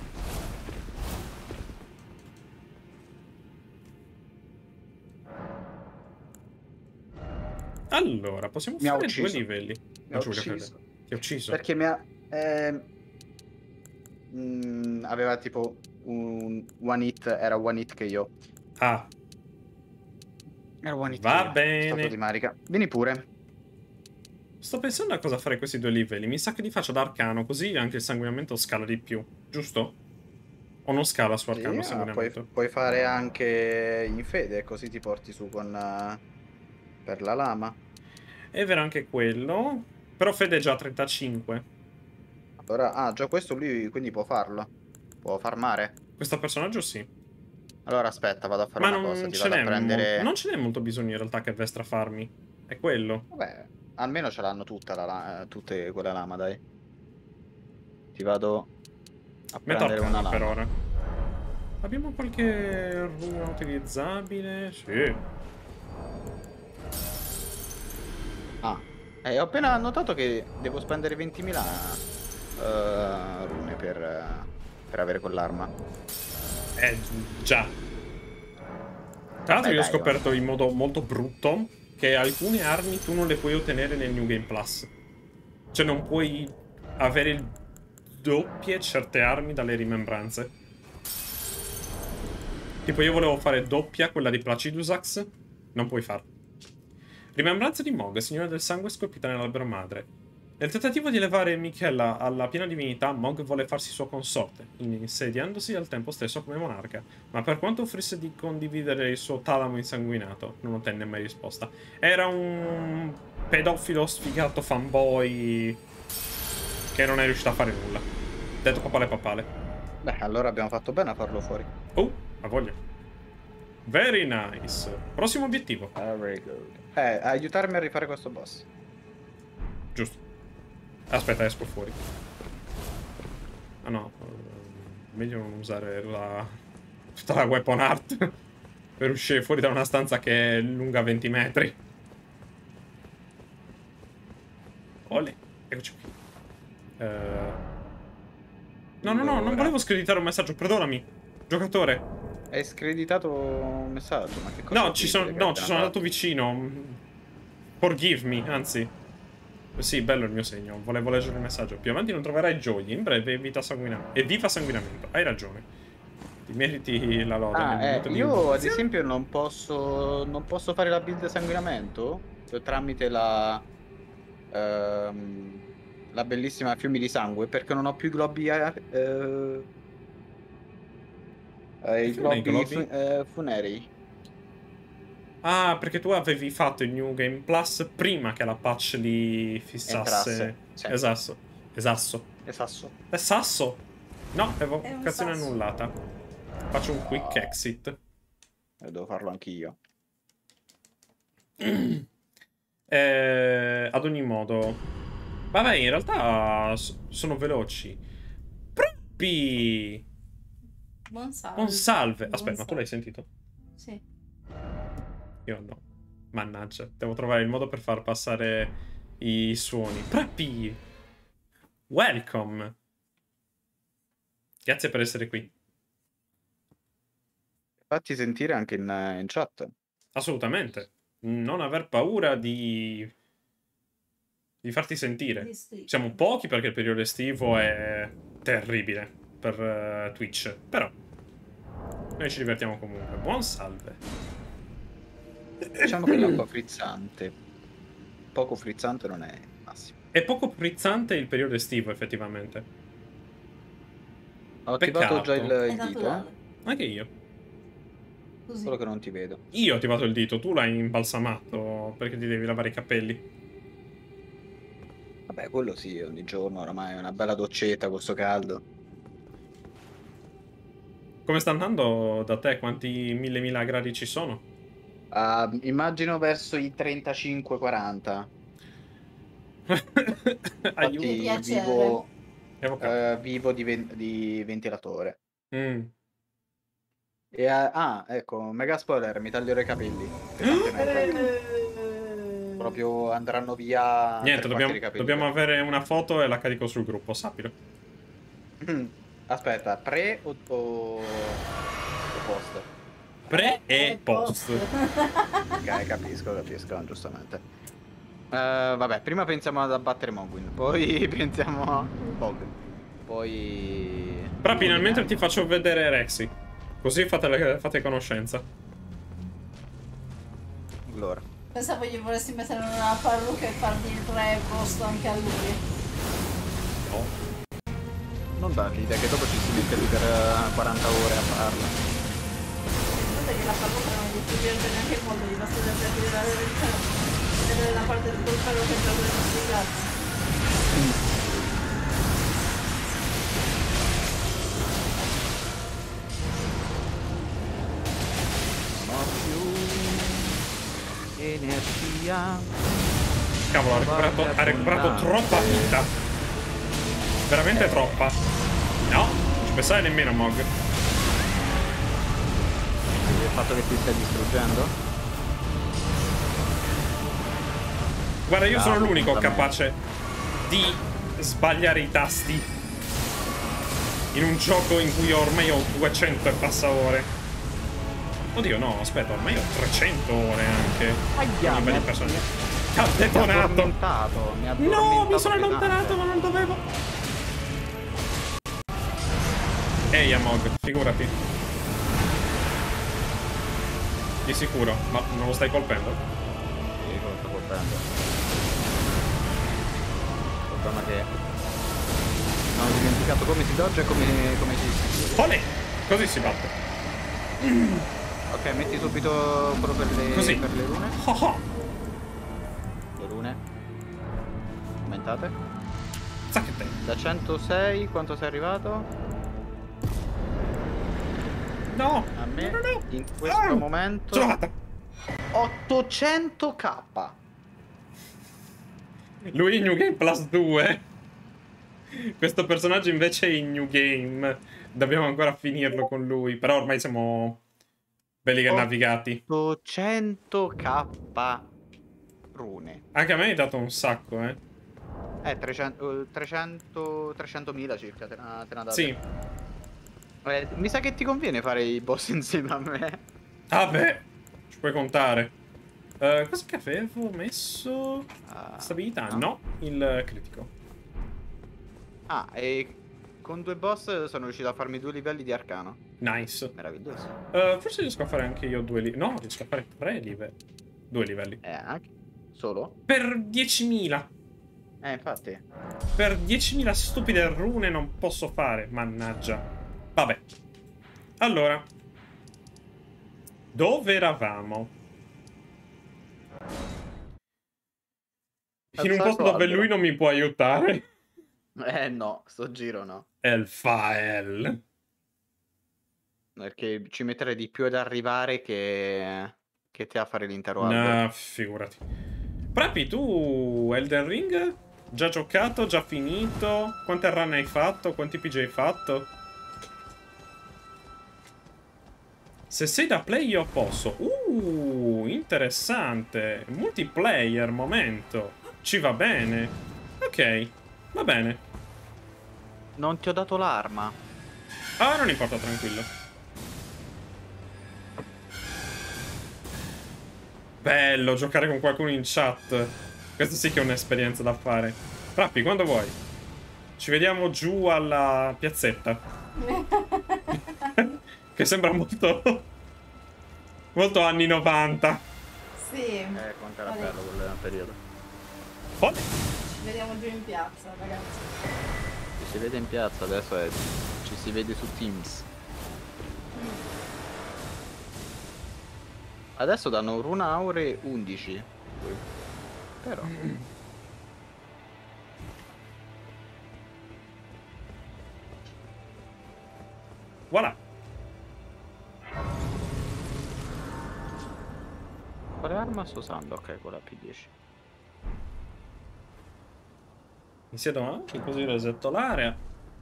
Allora, possiamo Mi ha fare ucciso. due livelli. Mi ha ucciso. Ti ha ucciso? Perché mi ha... aveva tipo un one hit, era one hit che io. Ah, Era one hit va che io. bene. Stato di Marica. Vieni pure. Sto pensando a cosa fare questi 2 livelli. Mi sa che li faccio da arcano, così anche il sanguinamento scala di più, giusto? O non scala su Sì, arcano il ma sanguinamento? puoi fare anche in fede, così ti porti su con per la lama. È vero anche quello. Però Fede è già a 35. Allora, già questo lui quindi può farlo. Può farmare. Questo personaggio sì. Allora aspetta, vado a fare Ma una cosa, non ti ce vado a n'è prendere. non ce n'è molto bisogno in realtà che Vestra farmi. È quello. Vabbè, almeno ce l'hanno tutta tutte quelle lama, dai. Ti vado a Metà prendere una arcano per lama. ora. Abbiamo qualche runa utilizzabile? Sì. Ho appena notato che devo spendere 20.000 rune per avere quell'arma. Già. Tra l'altro Beh, io ho dai, scoperto in modo molto brutto che alcune armi tu non le puoi ottenere nel New Game Plus. Cioè non puoi avere il doppie certe armi dalle rimembranze. Tipo io volevo fare doppia quella di Placidusax, non puoi farlo. Rimembranza di Mog, signora del sangue scolpita nell'albero madre. Nel tentativo di elevare Michela alla piena divinità, Mog volle farsi sua consorte, insediandosi al tempo stesso come monarca. Ma per quanto offrisse di condividere il suo talamo insanguinato, non ottenne mai risposta. Era un pedofilo sfigato fanboy che non è riuscito a fare nulla. Detto papale papale. Beh, allora abbiamo fatto bene a farlo fuori. Oh, ha voglia. Very nice. Prossimo obiettivo. Very good. Aiutarmi a rifare questo boss. Giusto. Aspetta, esco fuori. Ah no, meglio non usare tutta la weapon art per uscire fuori da una stanza che è lunga 20 metri. Olè, eccoci qui. No, non volevo screditare un messaggio, perdonami, giocatore. Hai screditato un messaggio, ma che cosa? No, ci sono andato vicino. Forgive me, anzi. Sì, bello il mio segno. Volevo leggere il messaggio. Più avanti non troverai gioie. In breve, evita sanguinamento. Evita sanguinamento. Hai ragione. Ti meriti la lode. Io ad esempio non posso fare la build sanguinamento tramite la bellissima fiumi di sangue perché non ho più i globi i globi funerei. Ah, perché tu avevi fatto il New Game Plus prima che la patch li fissasse. Sì. Esatto. È sasso. È sasso? No, evocazione sasso. annullata. Faccio un quick exit. Devo farlo anch'io. Ad ogni modo. Vabbè, in realtà sono veloci. Proppi! Buon salve. Buon salve. Buon Aspetta, ma tu salve. l'hai sentito? Sì. Io no. Mannaggia, devo trovare il modo per far passare i suoni. Proppi! Welcome! Grazie per essere qui. Fatti sentire anche in chat. Assolutamente. Non aver paura di farti sentire. Siamo pochi perché il periodo estivo è terribile per Twitch. Però noi ci divertiamo comunque. Buon salve. Diciamo che l'acqua frizzante. Poco frizzante non è il massimo. È poco frizzante il periodo estivo, effettivamente. Ho attivato già il È dito. Anche io. Così. Solo che non ti vedo. Io ho attivato il dito, tu l'hai imbalsamato perché ti devi lavare i capelli. Vabbè, quello sì, ogni giorno oramai è una bella doccetta con sto caldo. Come sta andando da te? Quanti mille gradi ci sono? Immagino verso i 35-40. Aiuto. Infatti vivo di ventilatore. Mm. Ecco, mega spoiler, mi taglierò i capelli. Proprio andranno via. Niente, i capelli. dobbiamo avere una foto e la carico sul gruppo, sappilo. Aspetta, pre o post? Pre e post. Ok, capisco, giustamente. Vabbè, prima pensiamo ad abbattere Mogwin, poi pensiamo a Bog. Poi... Però finalmente ti faccio vedere Rexy. Così fate conoscenza. Allora. Pensavo gli vorresti mettere una parrucca e fargli il re posto anche a lui. No. Non dargli l'idea che dopo ci si mette lì per 40 ore a farla. Guarda che la parrucca non gli servirebbe neanche molto, gli basta vedere la parte di quel ferro che c'ha dentro sui cazzi. Non ho più energia. Cavolo, ha recuperato troppa vita. Veramente troppa. No, non ci pensare nemmeno, Mog. Il fatto che ti stai distruggendo? Guarda, io sono l'unico capace di sbagliare i tasti in un gioco in cui ormai ho 200 e passa ore. Oddio, no, aspetta, ormai ho 300 ore anche. Aia, per il personaggio. Ha detonato. No, mi sono allontanato, ma non dovevo. Ehi, Amog, figurati. Di sicuro, ma non lo stai colpendo? Sì, lo sto colpendo. Il problema che non ho dimenticato come si dodge e come si... Olè! Così si batte. Ok, metti subito quello per le, Così. Per le rune. Oh oh. Le rune. Aumentate. Zacchette. Da 106 quanto sei arrivato? No! A me No, no, no. in questo momento Ce l'ho fatta! 800k. Lui in New Game Plus 2. Questo personaggio invece è in New Game. Dobbiamo ancora finirlo con lui. Però ormai siamo belli che navigati. 800k rune. Anche a me hai dato un sacco, eh. 300.000 circa te ne ha dato. Sì. Mi sa che ti conviene fare i boss insieme a me. Vabbè, ci puoi contare. Cosa che avevo messo? Stabilità? No, il critico. Ah, e con 2 boss sono riuscito a farmi 2 livelli di arcano. Nice. Meraviglioso. Forse riesco a fare anche io 2 livelli. No, riesco a fare 3 livelli. 2 livelli. Anche solo? Per 10.000. Infatti. Per 10.000 stupide rune non posso fare. Mannaggia. Vabbè. Allora. Dove eravamo? In un posto dove lui non mi può aiutare. No, sto giro no. Elfael. Perché ci metterei di più ad arrivare che te a fare l'intero hub. No, figurati. Prepi, tu Elden Ring? Già giocato? Già finito? Quante run hai fatto? Quanti PG hai fatto? Se sei da play io posso. Interessante. Multiplayer, momento. Ci va bene. Ok, va bene. Non ti ho dato l'arma. Ah, non importa, tranquillo. Bello, giocare con qualcuno in chat. Questa sì che è un'esperienza da fare. Rappi, quando vuoi. Ci vediamo giù alla piazzetta. Che sembra molto... molto anni 90. Sì. Quanto era bello quel periodo. Oh. Ci vediamo giù in piazza, ragazzi. Ci si vede in piazza, adesso ci si vede su Teams. Adesso danno runa aure 11. Però Voilà. quale arma sto usando? Ok, quella P10. Mi siedo anche così resetto l'area.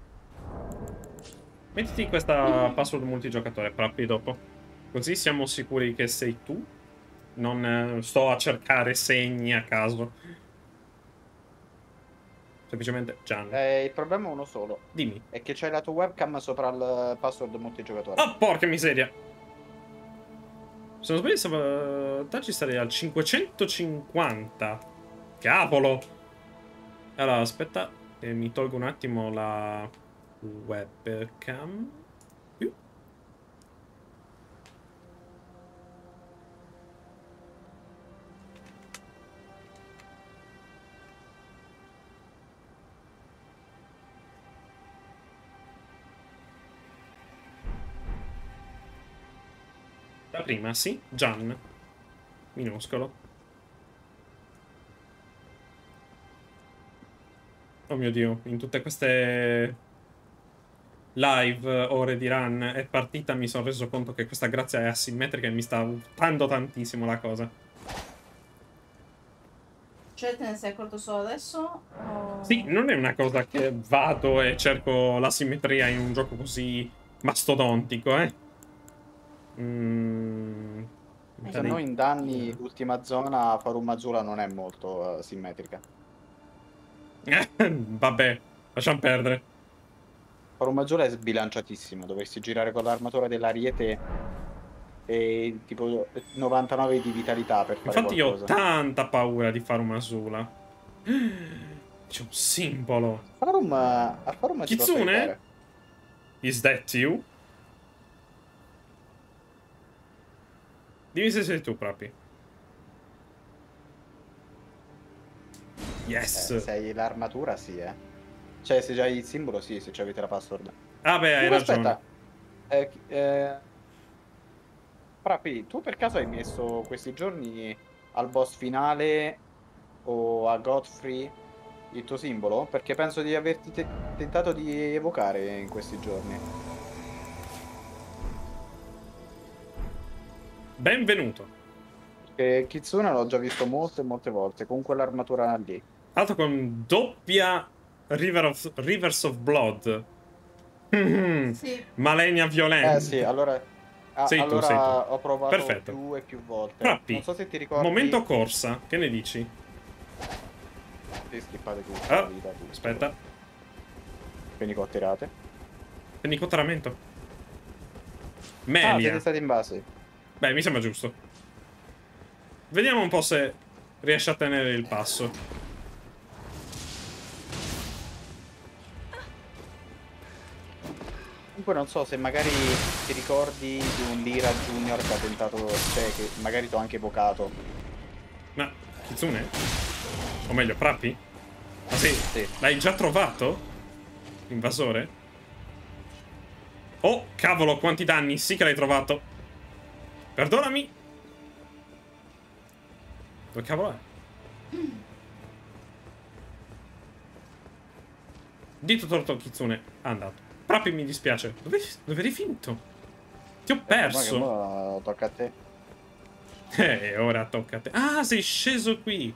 Mettiti questa password multigiocatore, Prappi, dopo. Così siamo sicuri che sei tu. Non sto a cercare segni a caso. Semplicemente Gian. Il problema è uno solo. Dimmi. È che c'hai la tua webcam sopra il password multigiocatore. Oh, porca miseria. Se non sbaglio, ci sarei al 550. Cavolo. Allora, aspetta. Mi tolgo un attimo la webcam. La prima, sì, Gian. Minuscolo. Oh mio Dio, in tutte queste live ore di run e partita mi sono reso conto che questa grazia è asimmetrica e mi sta urtando tantissimo la cosa. Cioè, te ne sei accorto solo adesso? O... Sì, non è una cosa che vado e cerco la simmetria in un gioco così mastodontico, eh. Se no in danni l'ultima zona Farum Azula non è molto simmetrica. Vabbè, lasciamo perdere. Farum Azula è sbilanciatissimo, dovresti girare con l'armatura dell'Ariete e tipo 99 di vitalità per fare Infatti io ho qualcosa. tanta paura di fare una sola. C'è un simbolo. A Farum ci posso Kitsune? aiutare. Is that you? Dimmi se sei tu, Prapi. Yes. Se hai l'armatura, sì, Cioè, se hai il simbolo, sì, se avete la password. Ah, beh, hai ragione. Aspetta. Prapi, tu per caso hai messo questi giorni al boss finale o a Godfrey il tuo simbolo? Perché penso di averti tentato di evocare in questi giorni. Benvenuto. Perché Kitsune l'ho già visto molte e molte volte con quell'armatura lì. Altro con doppia Rivers of Blood. Sì. Malenia violenta. Sì, allora Sei tu. ho provato Perfetto. più e più volte. Prapi, Non so se ti ricordi. momento corsa, che ne dici? Devi skippare tutto. Ah, la vita, tutto. aspetta. Fenicotterate. Fenicotteramento. Ah, Melia. siete stati in base. Beh, mi sembra giusto. Vediamo un po' se riesce a tenere il passo. Comunque non so se magari ti ricordi di un Lira Junior che ha tentato, cioè che magari ti ho anche evocato. Ma Kitsune? O meglio, Prapi? Ah sì? Sì. L'hai già trovato? Invasore? Oh, cavolo, quanti danni! Sì che l'hai trovato! Perdonami! Dove cavolo è? Dito torto Kitsune, è andato. Prapi, mi dispiace. Dove eri finito? Ti ho perso. Ora tocca a te. Ora tocca a te. Ah, sei sceso qui.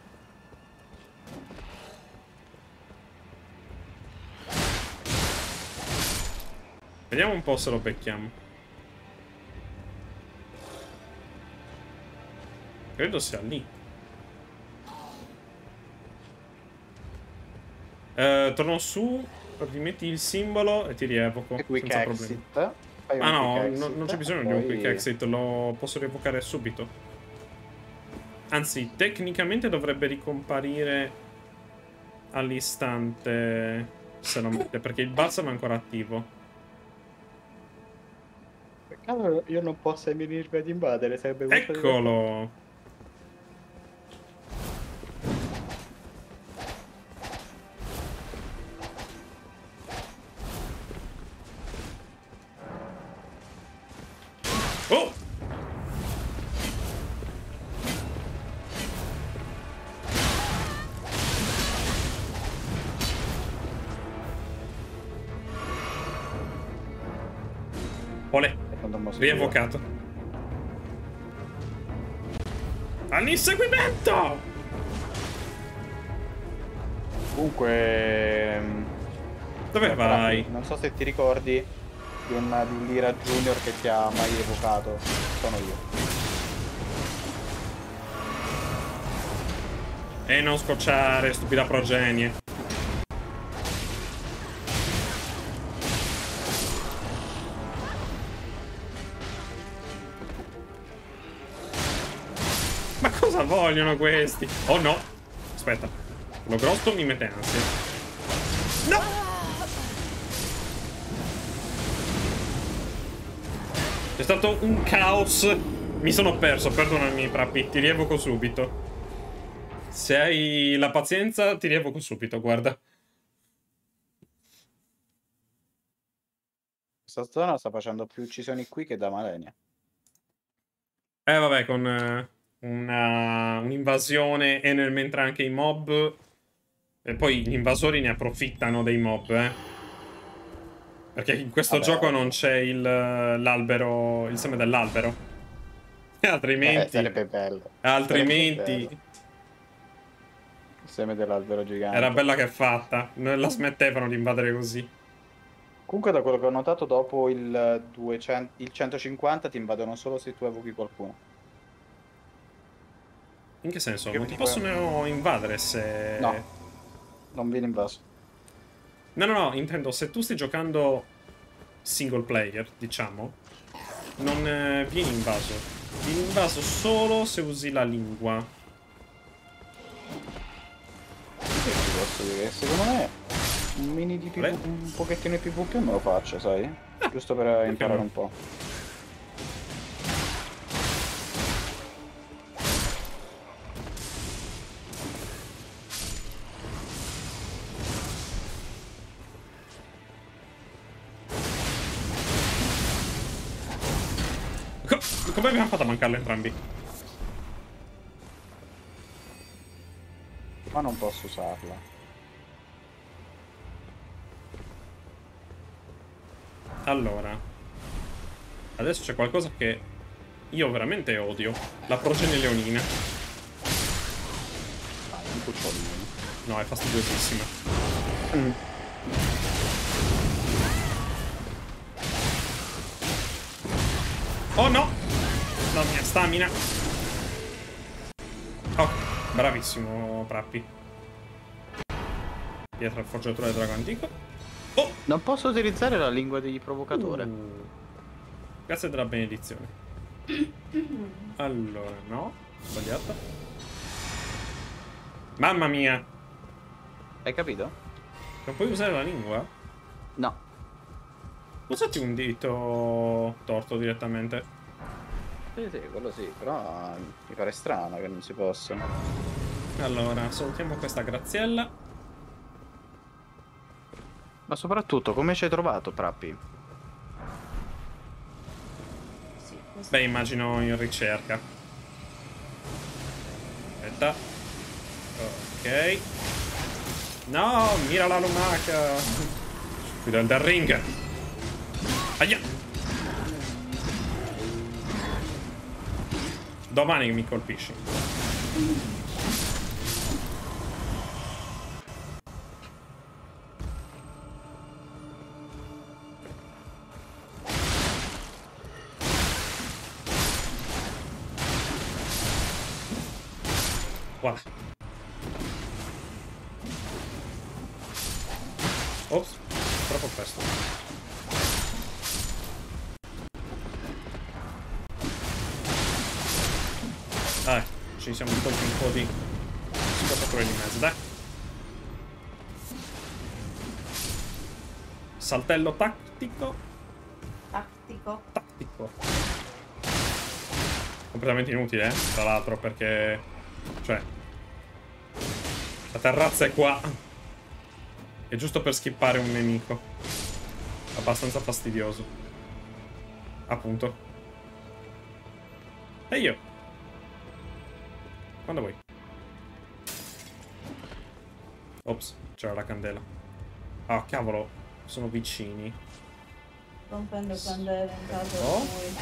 Vediamo un po' se lo becchiamo. Credo sia lì. Torno su, rimetti il simbolo e ti rievoco. E quick senza exit. problemi. Fai un Ah no, quick exit, non c'è bisogno di un quick exit, lo posso rievocare subito. Anzi, tecnicamente dovrebbe ricomparire all'istante se lo mette, perché il balsamo è ancora attivo. Peccato io non possa venirmi ad invadere, sarebbe molto Eccolo! Oh! Olè, rievocato. All'inseguimento! Comunque... Dove vai? Non so se ti ricordi di un Lira Junior che ti ha mai evocato. Sono io. E non scocciare, stupida progenie. Ma cosa vogliono questi? Oh no! Aspetta. Lo grosso mi mette ansia. No! C'è stato un caos. Mi sono perso, perdonami, Prappi. Ti rievoco subito. Se hai la pazienza, ti rievoco subito, guarda. Questa zona sta facendo più uccisioni qui che da Malenia. Vabbè, con un'invasione e nel mentre anche i mob. E poi gli invasori ne approfittano dei mob, Perché in questo gioco non c'è l'albero, il seme dell'albero. Altrimenti... sarebbe bello. Altrimenti... Sarebbe bello. Il seme dell'albero gigante. Era bella che è fatta. Non la smettevano di invadere così. Comunque da quello che ho notato dopo il 150 ti invadono solo se tu evochi qualcuno. In che senso? Che Non ti tipo- possono invadere se... No, non viene invaso. No, intendo, se tu stai giocando single player, diciamo, non vieni invaso. Vieni invaso solo se usi la lingua. Sì, ti posso dire che secondo me un mini di Beh. un pochettino di PvP me lo faccio, sai? Giusto per imparare no? un po'. Come abbiamo fatto a mancarlo entrambi? Ma non posso usarla. Allora, adesso c'è qualcosa che io veramente odio. La progenie leonina. Ah, un cucciolino. No, è fastidiosissima. Oh no! La mia stamina. Oh, bravissimo, Prappi. Pietra al forgiatore del drago antico. Oh! Non posso utilizzare la lingua degli provocatori. Grazie della benedizione. Allora, no. Sbagliata. Mamma mia! Hai capito? Non puoi usare la lingua? No. Usati un dito torto direttamente. Sì, quello sì, però mi pare strano che non si possa. Allora, salutiamo questa Graziella. Ma soprattutto, come ci hai trovato, Prappi? Sì, questo Beh, immagino in ricerca. Aspetta. Ok. No, mira la lumaca. Qui del ring. Aia. Domani che mi colpisci. Guarda. Ops, troppo presto. Dai, ci siamo tolti un po' di scoppature di mezzo, dai. Saltello tattico. tattico. Tattico. Completamente inutile, tra l'altro, perché... Cioè... La terrazza è qua. È giusto per skippare un nemico. Abbastanza fastidioso. Appunto. E io? Quando vuoi. Ops, c'era la candela. Ah, cavolo. Sono vicini. Rompendo candele in casa Oh. da noi.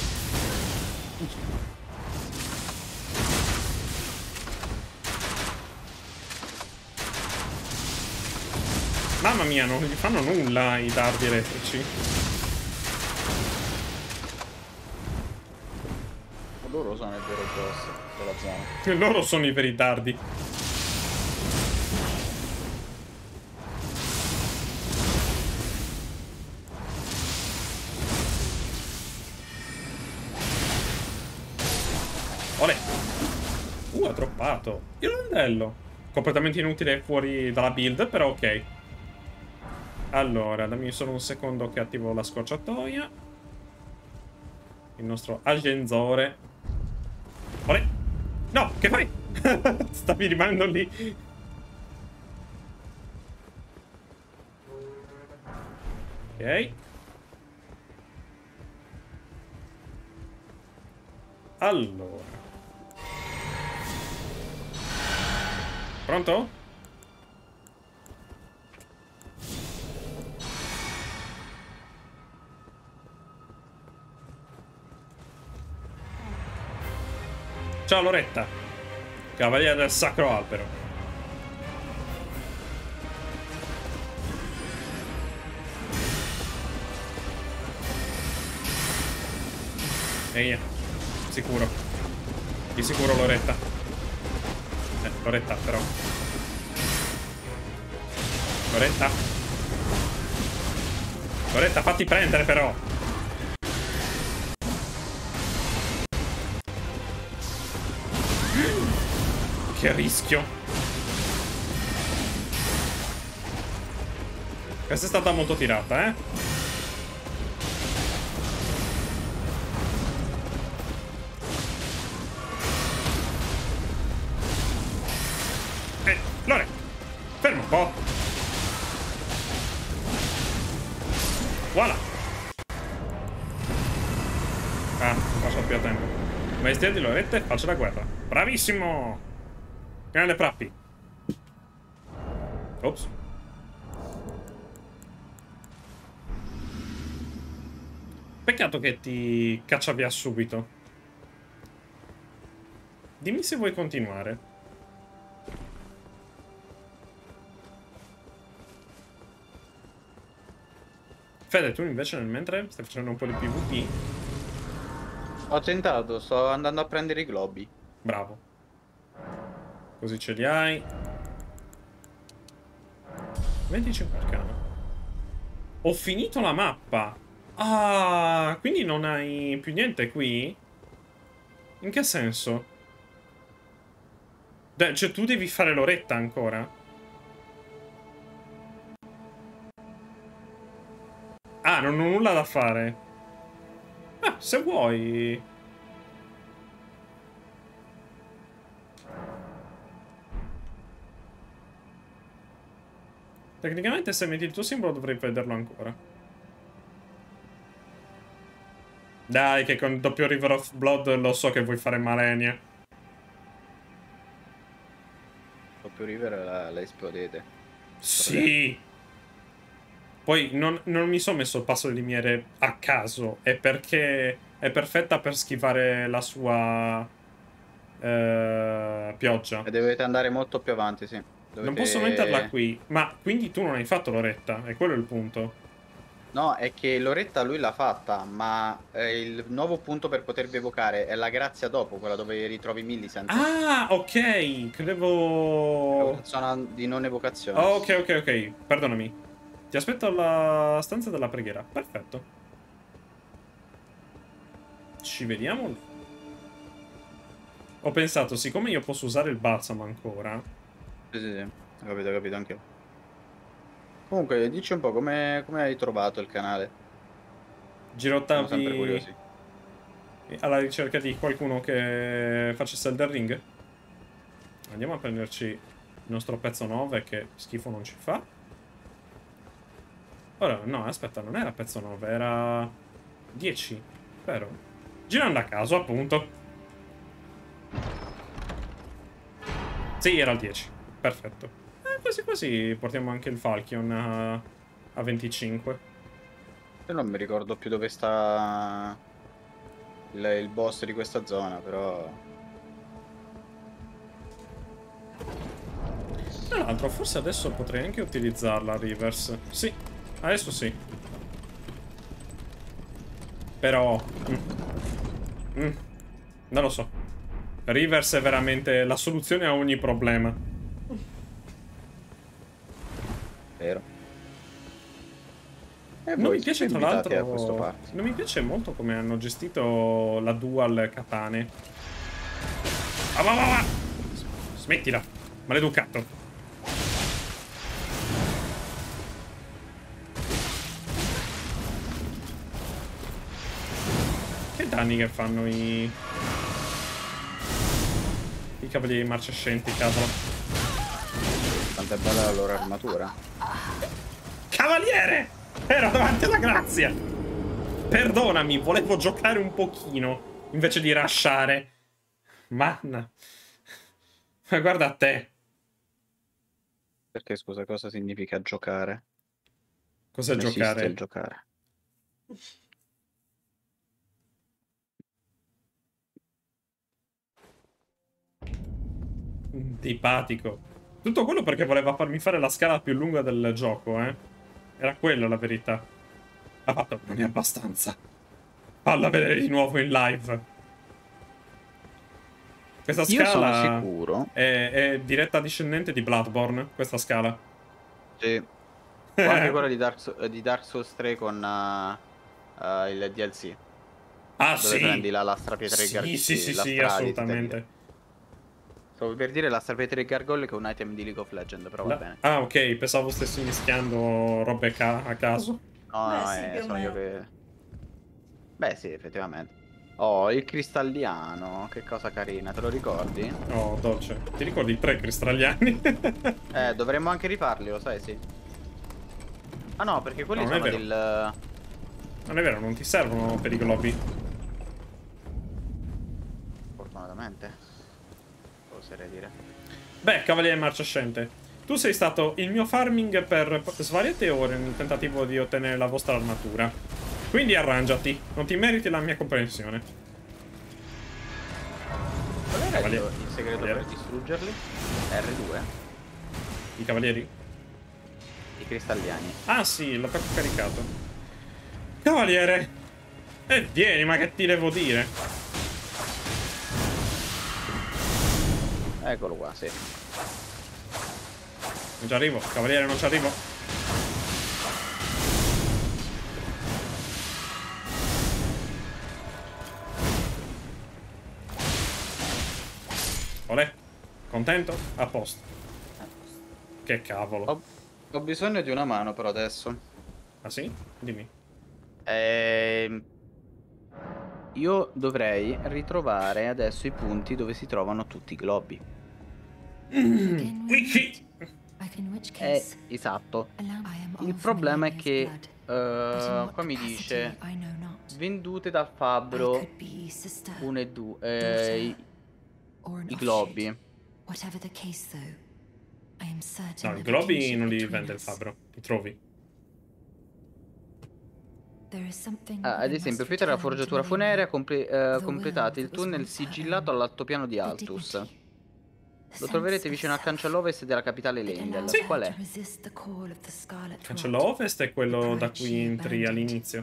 Mamma mia, non gli fanno nulla i dardi elettrici. Loro sono il vero boss della zona. Loro sono i veri dardi. Olè. Ha droppato. Il rondello. Completamente inutile fuori dalla build, però ok. Allora, dammi solo un secondo che attivo la scorciatoia. il nostro agenzore. Olè! No, che fai? Stavi rimanendo lì. Ok. Allora. Pronto? Ciao Loretta, cavaliere del Sacro Albero. Ehi, sicuro. Di sicuro Loretta. Loretta però. Loretta. Loretta, fatti prendere però. Che rischio. Questa è stata molto tirata, eh? Lore, fermo un po'. Voilà. Ah, non passo più a tempo. Maestria di Loretta, faccia la guerra. Bravissimo! Grande Prappi. Ops. Peccato che ti caccia via subito. Dimmi se vuoi continuare. Fede, tu invece nel mentre stai facendo un po' di PvP? Ho tentato, sto andando a prendere i globi. Bravo. Così ce li hai. 25 arcano. Ho finito la mappa. Ah, quindi non hai più niente qui? In che senso? Cioè tu devi fare Loretta ancora? Ah, non ho nulla da fare. Ah, se vuoi. Tecnicamente se metti il tuo simbolo dovrei vederlo ancora. Dai, che con doppio River of Blood lo so che vuoi fare Malenia. Doppio River la esplodete. Sì. Poi non mi sono messo il passo di limiere a caso. È perché è perfetta per schivare la sua pioggia. E dovete andare molto più avanti, sì. Non posso metterla qui. Ma quindi tu non hai fatto Loretta? È quello il punto. No, è che Loretta lui l'ha fatta, ma il nuovo punto per potervi evocare è la grazia dopo, quella dove ritrovi Millicent. Ah, ok. Credevo... È zona di non evocazione. Oh, ok. Perdonami. Ti aspetto alla stanza della preghiera. Perfetto. Ci vediamo lì. Ho pensato, siccome io posso usare il balsamo ancora... Sì. Ho capito anche io. Comunque, dici un po' come hai trovato il canale? Siamo sempre curiosi. Girottavi alla ricerca di qualcuno che facesse Elden Ring? Andiamo a prenderci il nostro pezzo 9 che schifo non ci fa. Ora, no, aspetta, non era pezzo 9, era 10, vero? Girando a caso, appunto. Sì, era il 10. Perfetto. Così portiamo anche il Falchion a 25. Io non mi ricordo più dove sta il boss di questa zona, però... Tra l'altro, forse adesso potrei anche utilizzarla, Rivers. Sì, adesso sì. Però... non lo so. Rivers è veramente la soluzione a ogni problema. Vero. E Non voi mi piace, siete tra invitati l'altro, a questo party. non mi piace molto come hanno gestito la dual katane. Va. Smettila, maleducato. Che danni che fanno i cavalieri marciascenti, cavolo. Quanto è bella la loro armatura. Cavaliere! Ero davanti alla grazia! Perdonami, volevo giocare un pochino invece di rushare. Manna. Ma guarda a te. Perché, scusa, cosa significa giocare? Cos'è Non esiste giocare? il giocare. Antipatico. Tutto quello perché voleva farmi fare la scala più lunga del gioco, eh. Era quello la verità. Ha fatto, non è abbastanza. Falla vedere di nuovo in live. Questa Io sono scala sicuro. è diretta discendente di Bloodborne, questa scala. Sì. O anche quella di Dark Souls 3 con il DLC. Ah, Dove sì. prendi la strapietra Sì, di sì, assolutamente. Stavo per dire la strapietra di gargolle che è un item di League of Legends, però va bene. Ah, ok, pensavo stessi mischiando robe a caso. No, Beh, no, sì, più o sono io meno. che... Beh, sì, effettivamente. Oh, il cristalliano, che cosa carina, te lo ricordi? Oh, dolce. Ti ricordi i 3 cristalliani? Dovremmo anche rifarli, lo sai, sì. Ah no, perché quelli No, non è sono vero. del... Non è vero, non ti servono per i globi. Fortunatamente. Oserei dire. Beh, cavaliere marciascente, tu sei stato il mio farming per svariate ore nel tentativo di ottenere la vostra armatura. Quindi arrangiati, non ti meriti la mia comprensione. Qual era Cavaliere. il segreto Cavaliere. per distruggerli? R2? I cavalieri? I cristalliani. Ah sì, l'attacco caricato. Cavaliere! E vieni, ma che ti devo dire? Eccolo qua, sì. Non ci arrivo, cavaliere, non ci arrivo. Olè, contento? A posto. Che cavolo. Ho bisogno di una mano però adesso. Ah sì? Dimmi. Io dovrei ritrovare adesso i punti dove si trovano tutti i globi. Wiki! Esatto. Il problema è che qua mi dice vendute dal fabbro 1 e 2 i globi. No, i globi non li vende il fabbro, li trovi. Ad esempio, finita la forgiatura funeraria, completate il tunnel sigillato all'altopiano di Altus. Lo troverete vicino al cancello ovest della capitale Leyndell. Sì. Qual è? Il cancello ovest è quello da cui entri all'inizio.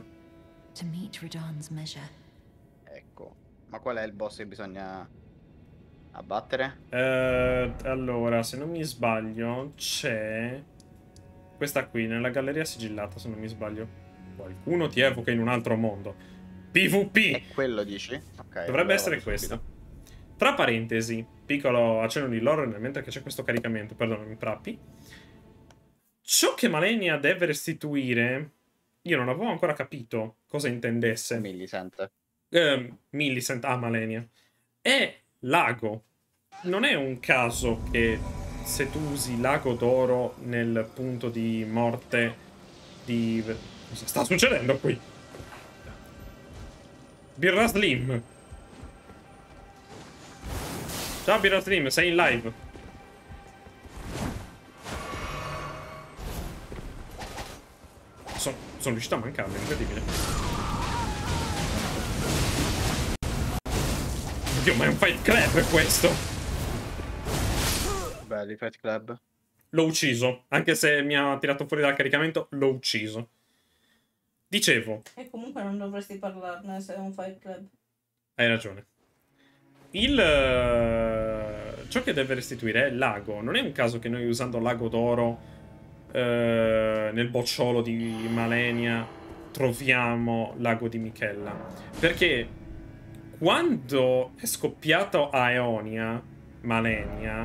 Ecco. Ma qual è il boss che bisogna abbattere? Allora, se non mi sbaglio, c'è questa qui, nella galleria sigillata, se non mi sbaglio. Qualcuno ti evoca in un altro mondo. PvP! È quello, dici? Ok. Dovrebbe allora essere vado questo. subito. Tra parentesi, piccolo accenno di lore nel mentre che c'è questo caricamento, perdonami, Prappi. Ciò che Malenia deve restituire, io non avevo ancora capito cosa intendesse. Millicent. Millicent a Malenia. È l'ago. Non è un caso che se tu usi l'ago d'oro nel punto di morte di... Cosa sta succedendo qui? Birra Slim. Ciao Birra Slim, sei in live. Sono riuscito a mancarlo, incredibile. Oddio, ma è un fight club questo! Belli Fight Club. L'ho ucciso, anche se mi ha tirato fuori dal caricamento, l'ho ucciso. Dicevo, E comunque non dovresti parlarne se è un fight club. hai ragione. Ciò che deve restituire è l'ago. Non è un caso che noi usando l'ago d'oro nel bocciolo di Malenia troviamo l'ago di Michella. Perché quando è scoppiato a Aeonia, Malenia,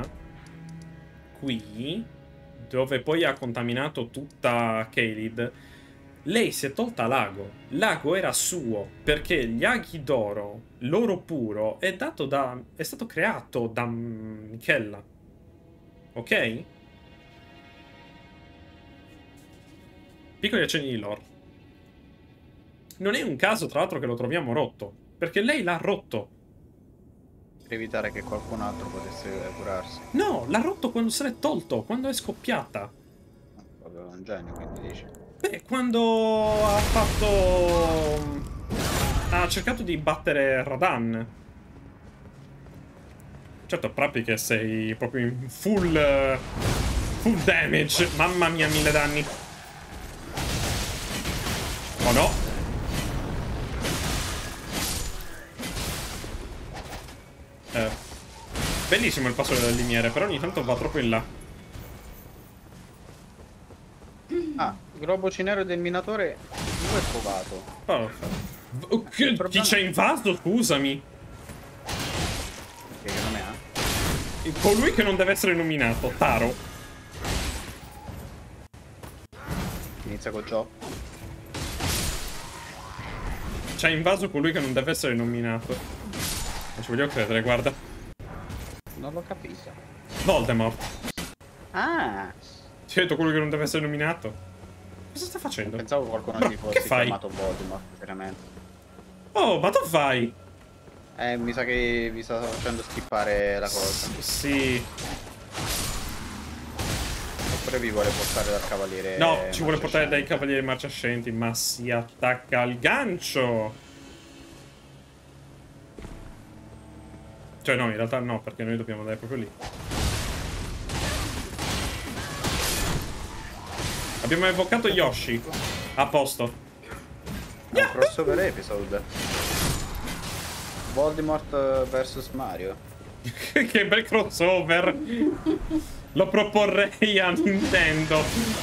qui, dove poi ha contaminato tutta Caelid, Lei si è tolta l'ago. L'ago era suo, perché gli aghi d'oro, l'oro puro, è stato creato da Michella. Ok? Piccoli accenni di lore. Non è un caso, tra l'altro, che lo troviamo rotto, perché lei l'ha rotto. Per evitare che qualcun altro potesse curarsi. No, l'ha rotto quando se l'è tolto, quando è scoppiata. Proprio un genio, quindi dici. Beh, quando ha fatto... ha cercato di battere Radan. Certo, Prapi che sei proprio in full damage. Mamma mia, 1000 danni. Oh no. Bellissimo il passo delle limiere, però ogni tanto va troppo in là. Ah, il globo cinero del minatore l'ho trovato. Oh, chi ci ha invaso, scusami? Che non è? Colui che non deve essere nominato, Taro. Inizia col gioco. Ci ha invaso colui che non deve essere nominato. Non ci voglio credere, guarda. Non l'ho capito. Voldemort. Ah! Ti ho detto colui che non deve essere nominato. Cosa sta facendo? Pensavo qualcuno Ma di che fosse fai? chiamato Voldemort, veramente. Oh, ma dove fai? Mi sa che vi sta facendo skippare la cosa. Sì. Oppure vi vuole portare dal cavaliere. No, ci vuole portare dai marciascenti. cavalieri marciascenti, ma si attacca al gancio. Cioè no, in realtà no, perché noi dobbiamo andare proprio lì. Abbiamo evocato Yoshi. A posto. È un crossover episode. Voldemort vs Mario. Che bel crossover. Lo proporrei a Nintendo.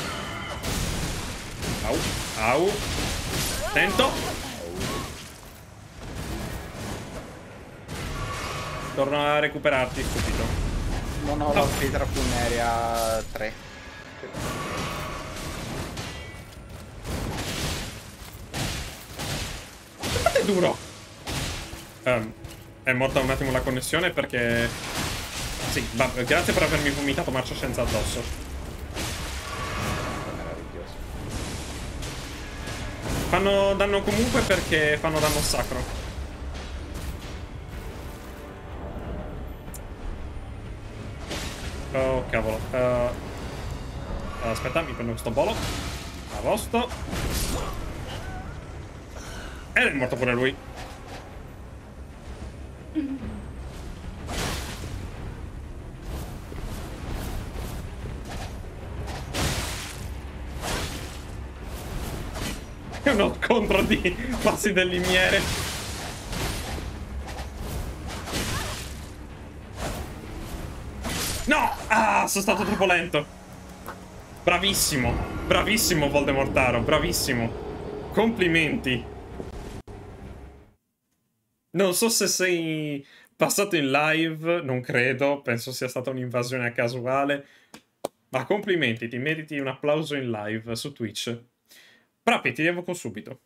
Au, au. Attento. Torno a recuperarti, stupido. Non ho la pietra funeraria 3. È duro. È morta un attimo la connessione perché... Sì, grazie per avermi vomitato marciascenza addosso. Meraviglioso. Fanno danno comunque perché fanno danno sacro. Oh, cavolo. Aspetta, mi prendo questo bolo. A posto. Ed è morto pure lui. È uno scontro di passi del limiere. No! Ah, sono stato troppo lento. Bravissimo. Bravissimo Voldemortaro, bravissimo. Complimenti. Non so se sei passato in live, non credo, penso sia stata un'invasione casuale. Ma complimenti, ti meriti un applauso in live su Twitch. Prapi, ti evoco subito.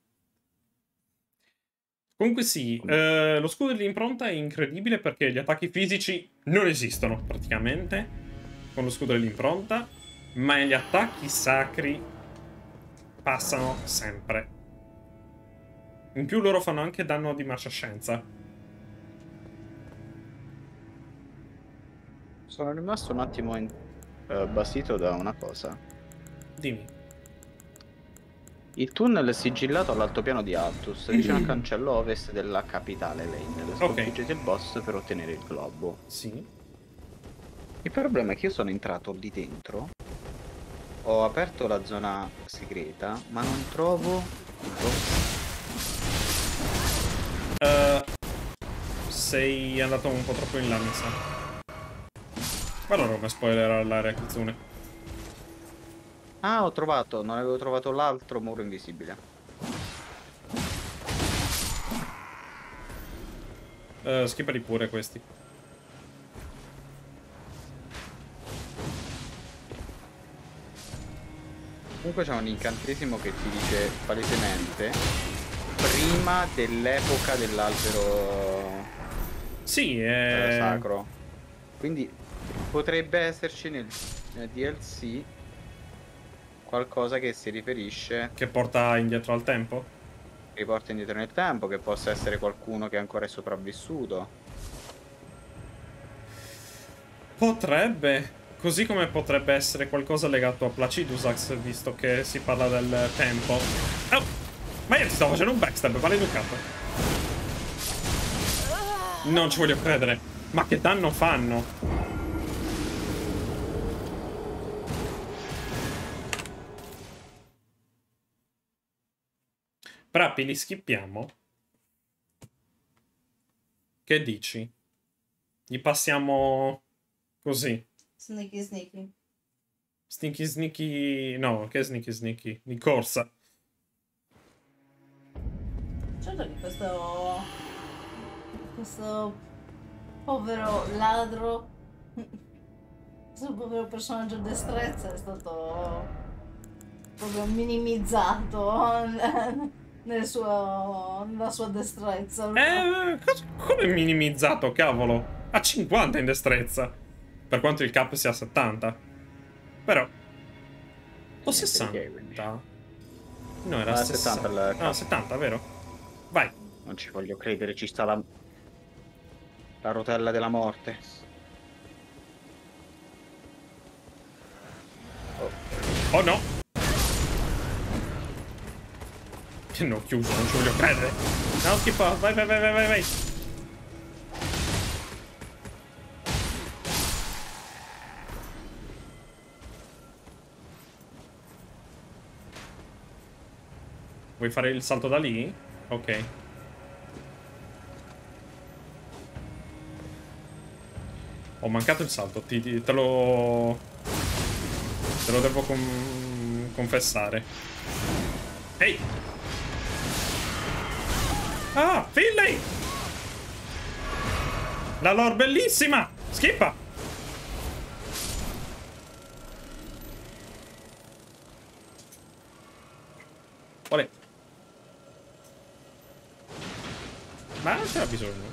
Comunque sì, lo scudo dell'impronta è incredibile perché gli attacchi fisici non esistono praticamente con lo scudo dell'impronta, ma gli attacchi sacri passano sempre. In più loro fanno anche danno di marciascenza. Sono rimasto un attimo basito da una cosa. Dimmi. Il tunnel è sigillato all'altopiano di Altus, vicino al cancello ovest della capitale Lane. Sconfiggete il boss per ottenere il globo. Sì. Il problema è che io sono entrato lì dentro, ho aperto la zona segreta, ma non trovo il boss. Sei andato un po' troppo in là, mi sa. Guarda come spoiler la reazione. Ah, ho trovato, non avevo trovato l'altro muro invisibile. Skippali pure questi. Comunque c'è un incantesimo che ti dice palesemente prima dell'epoca dell'albero Sì, sacro. Quindi potrebbe esserci nel DLC qualcosa che si riferisce, che porta indietro al tempo? riporta indietro nel tempo, che possa essere qualcuno che ancora è sopravvissuto. Potrebbe. Così come potrebbe essere qualcosa legato a Placidusax, visto che si parla del tempo. Oh! Ma io ti stavo facendo un backstab, maleducato. Non ci voglio credere. Ma che danno fanno? Prappi, li skippiamo? Che dici? Gli passiamo così. Sneaky sneaky. Sneaky sneaky... No, che sneaky sneaky? Di corsa. Certo che questo povero ladro, questo povero personaggio destrezza è stato proprio minimizzato nella sua destrezza. Come minimizzato, cavolo? Ha 50 in destrezza. Per quanto il cap sia 70. Però... O 60? No, era 70 il No, 70, vero? Vai. Non ci voglio credere, ci sta la rotella della morte. Oh no! Che ne ho chiuso, non ci voglio credere. No, schifo, vai, vai, vai, vai, vai, vai. Vuoi fare il salto da lì? Ok. Ho mancato il salto, te lo devo confessare. Ehi! Ah, Finlay! La lore bellissima! Schippa! Olè. Ma non c'era bisogno.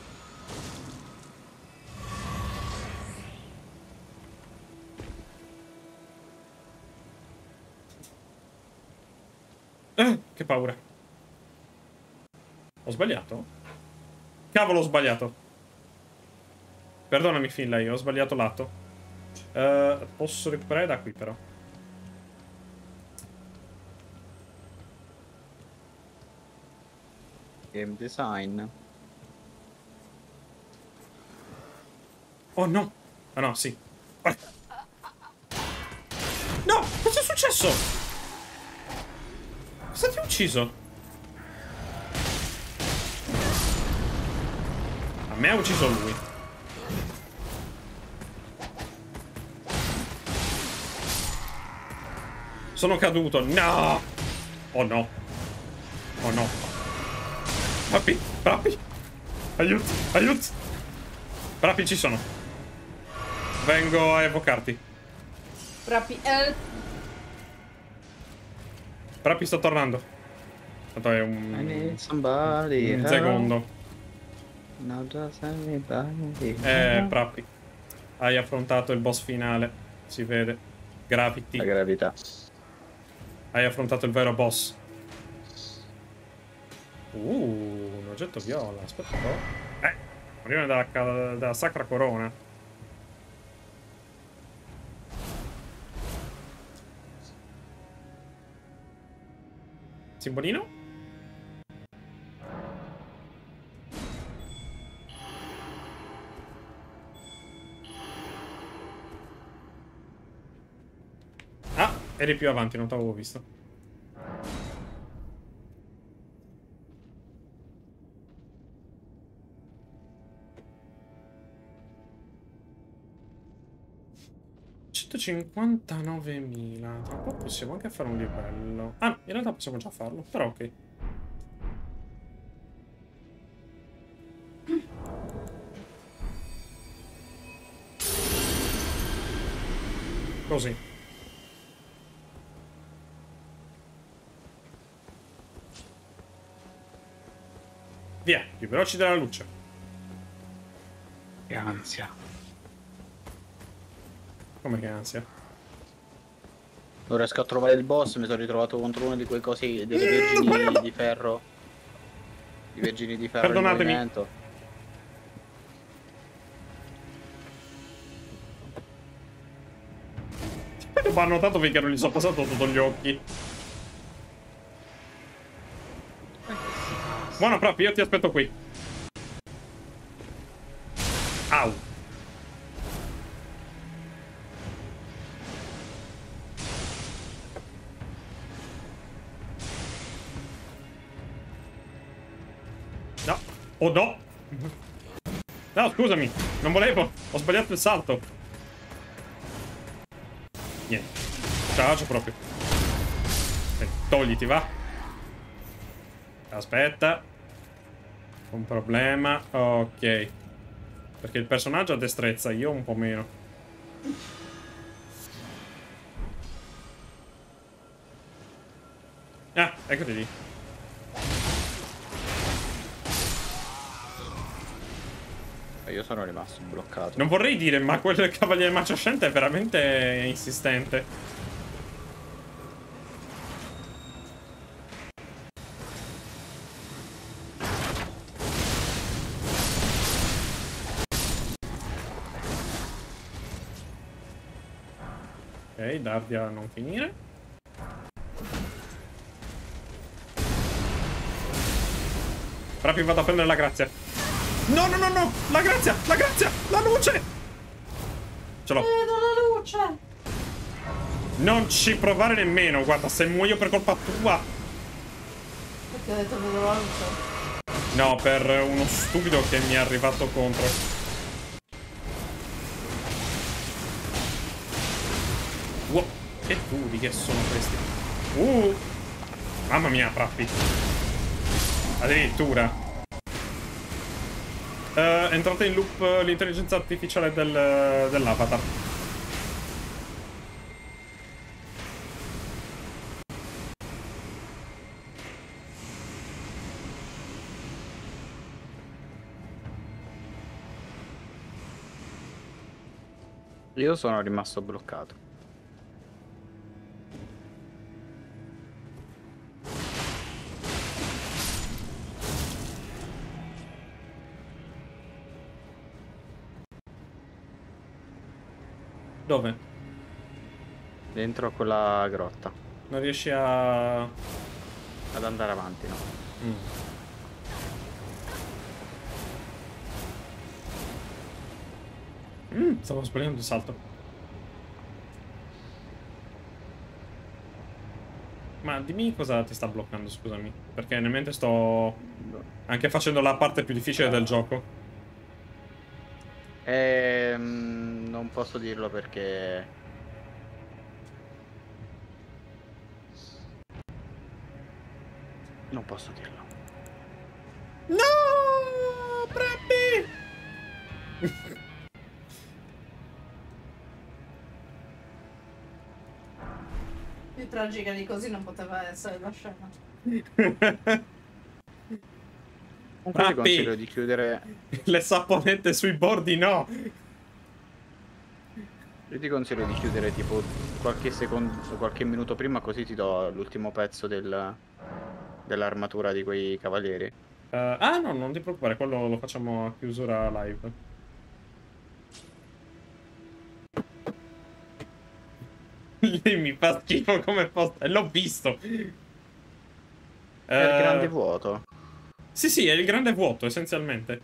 Che paura. Ho sbagliato? Cavolo, ho sbagliato. Perdonami, Finlay, ho sbagliato lato. Posso recuperare da qui, però. Game design. Oh no! Ah no, sì. No! Cosa è successo? Cosa ti ha ucciso? A me ha ucciso lui. Sono caduto. No! Oh no. Oh no. Papi, papi. Aiuto, aiuto. Papi, ci sono. Vengo a evocarti. Papi, Papi, sto tornando. Tanto è I need somebody un help. secondo. Not just anybody. Papi. Hai affrontato il boss finale. Si vede. Gravity. La gravità. Hai affrontato il vero boss. Un oggetto viola. Aspetta un po'. Arriva dalla Sacra Corona. Simbolino? Ah, eri più avanti, non t'avevo visto. $159.000. Tra un po' possiamo anche fare un livello. Ah, no, in realtà possiamo già farlo, però ok. Così. Via, più veloci della luce. Che ansia. Come che ansia? Non riesco a trovare il boss, mi sono ritrovato contro uno di quei cosi, delle vergini di ferro. I vergini di ferro in Perdonatemi. movimento. Ho notato finché non gli sono passato sotto gli occhi. Buono, Prap, io ti aspetto qui. Au. No. Oh no. No, scusami. Non volevo. Ho sbagliato il salto. Niente. Ciao, c'ho proprio. Togliti, va. Aspetta. Un problema. Ok. Perché il personaggio ha destrezza, io un po' meno. Ah, eccoti lì. Io sono rimasto bloccato. Non vorrei dire, ma quel cavaliere marciascente è veramente insistente. Ok, dardi a non finire. Proprio vado a prendere la grazia. No, no, no, no! La grazia! La grazia! La luce! Ce l'ho. Vedo la luce! Non ci provare nemmeno, guarda, se muoio per colpa tua. Perché ho detto vedo la luce? No, per uno stupido che mi è arrivato contro. Wow, che duri che sono questi. Mamma mia, Prappi. Addirittura. È entrata in loop l'intelligenza artificiale dell'avatar. Io sono rimasto bloccato. Dove? Dentro a quella grotta. Non riesci a... Ad andare avanti, no? Stavo sbagliando il salto. Ma dimmi cosa ti sta bloccando, scusami. Perché nel mentre sto anche facendo la parte più difficile del gioco. Non posso dirlo perché... Non posso dirlo. No! Preppi! Più tragica di così non poteva essere la scena. Comunque ti consiglio di chiudere... Le saponette sui bordi no! Io ti consiglio di chiudere tipo qualche secondo, qualche minuto prima, così ti do l'ultimo pezzo dell'armatura di quei cavalieri. Ah no, non ti preoccupare, quello lo facciamo a chiusura live. Lì mi fa schifo come posto. L'ho visto. È il grande vuoto. Sì, sì, è il grande vuoto, essenzialmente.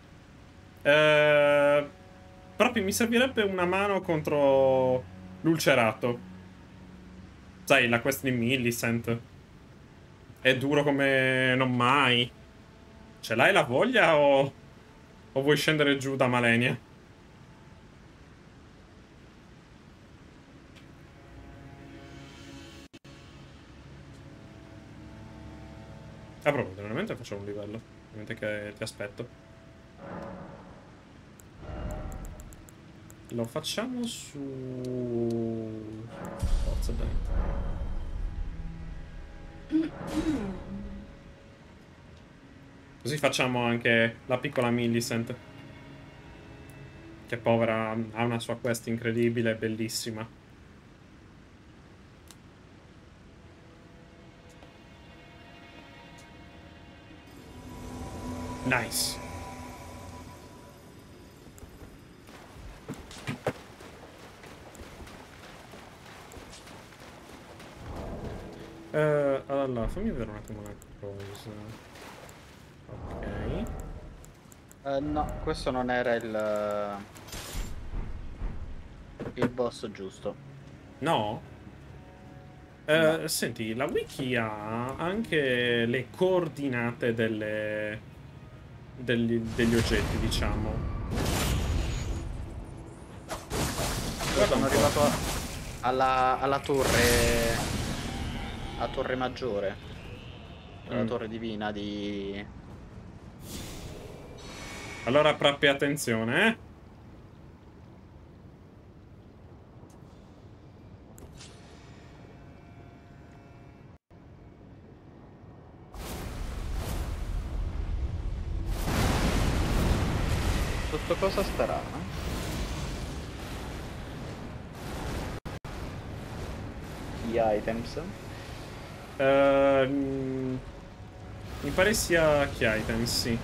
Proprio mi servirebbe una mano contro l'ulcerato. Sai, la quest di Millicent. È duro come non mai. Ce l'hai la voglia o vuoi scendere giù da Malenia? Ah, proprio, veramente facciamo un livello. Ovviamente che ti aspetto. Lo facciamo su... Forza, dai. Così facciamo anche la piccola Millicent. Che povera ha una sua quest incredibile, bellissima. Nice. Allora, fammi vedere un attimo una cosa. Ok. No, questo non era il boss giusto. No? No. Senti, la wiki ha anche le coordinate degli oggetti, diciamo. Io Guarda un sono po'. arrivato alla torre. A torre maggiore. La Mm. torre divina di. Allora, Prappe, attenzione, eh? Sotto cosa starà? Gli items. Mi pare sia Key Items, sì.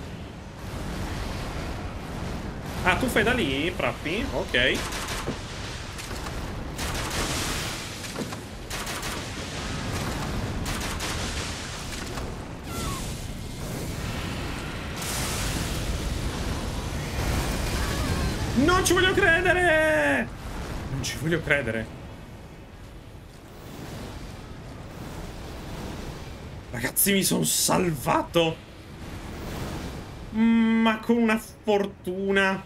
Ah, tu fai da lì, Prappi? Ok. Non ci voglio credere! Non ci voglio credere. Ragazzi, mi sono salvato. Ma con una fortuna.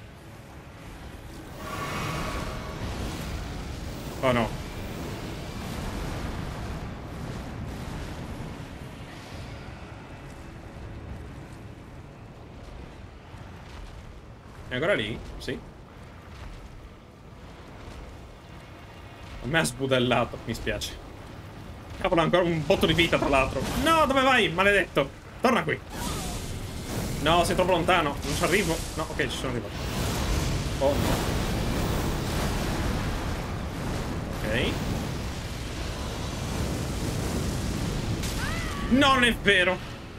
Oh no. È ancora lì? Sì. A me ha sbudellato, mi spiace. Cavolo, ha ancora un botto di vita, tra l'altro. No, dove vai, maledetto? Torna qui. No, sei troppo lontano. Non ci arrivo. No, ok, ci sono arrivato. Oh no. Ok. No, non è vero.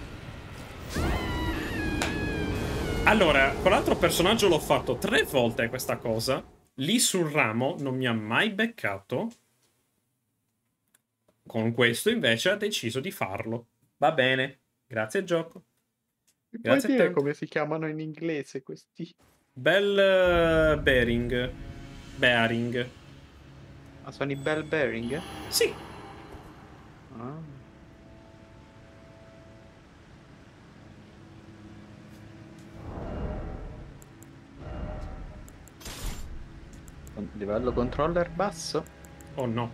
Allora, con l'altro personaggio l'ho fatto 3 volte questa cosa. Lì sul ramo non mi ha mai beccato. Con questo invece ha deciso di farlo. Va bene. Grazie gioco. Mi puoi Grazie a dire te. come si chiamano in inglese questi? Bell bearing. Bearing. Ah, sono i bell bearing? Sì. Ah. Livello controller basso? Oh no.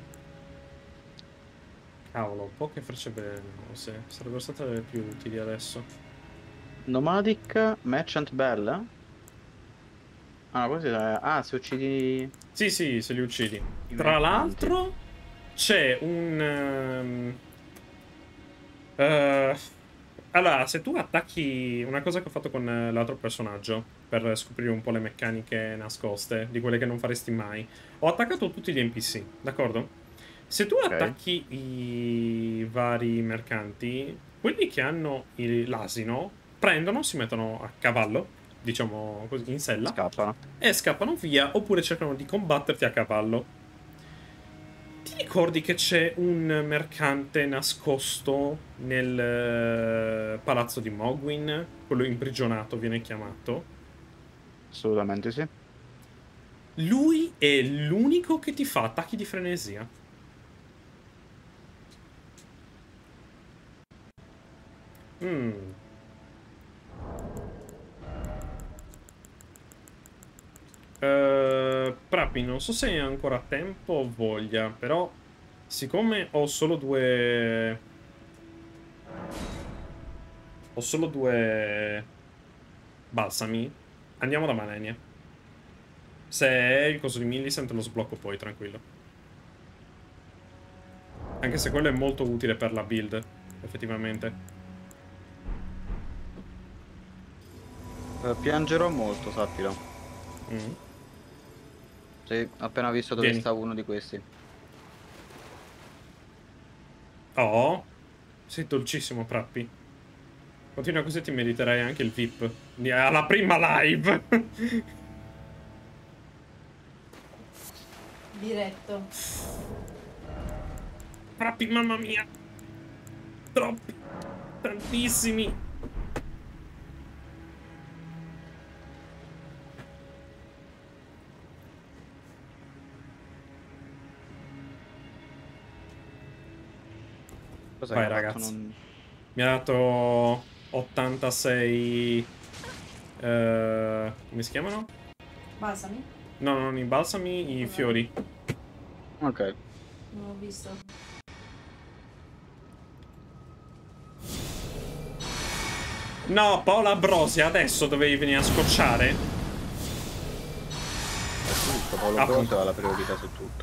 Cavolo, poche frecce velenose. Sarebbero state le più utili adesso. Nomadic Merchant Bell? Ah, così se uccidi Sì, sì, se li uccidi. i Tra mercanti. l'altro c'è un... eh, allora, se tu attacchi... Una cosa che ho fatto con l'altro personaggio, per scoprire un po' le meccaniche nascoste, di quelle che non faresti mai, ho attaccato tutti gli NPC, d'accordo? Se tu Ok. attacchi i vari mercanti, quelli che hanno l'asino prendono, si mettono a cavallo, diciamo così, in sella, Scappano. e scappano via oppure cercano di combatterti a cavallo. Ti ricordi che c'è un mercante nascosto nel palazzo di Mogwin? Quello imprigionato viene chiamato. Assolutamente sì. Lui è l'unico che ti fa attacchi di frenesia. Mm. Prappi, non so se hai ancora tempo o voglia, però siccome ho solo due... Ho solo 2 balsami, andiamo da Malenia. Se è il coso di Millicent lo sblocco poi, tranquillo. Anche se quello è molto utile per la build, effettivamente. Piangerò molto, sappilo. Mm. Sì, appena visto dove Vieni. sta uno di questi. Oh, sei dolcissimo, Prappi. Continua così, ti meriterai anche il VIP. Alla prima live. Diretto. Prappi, mamma mia. Troppi. Tantissimi. Cos'è Vai, che ha fatto? ragazzi. Mi ha dato 86... come si chiamano? Basami? No, non i balsami, i fiori. Ok. Non ho visto. No, Paola Brosia, adesso dovevi venire a scocciare? Tutto, Paolo Bronzo ha la priorità su tutto.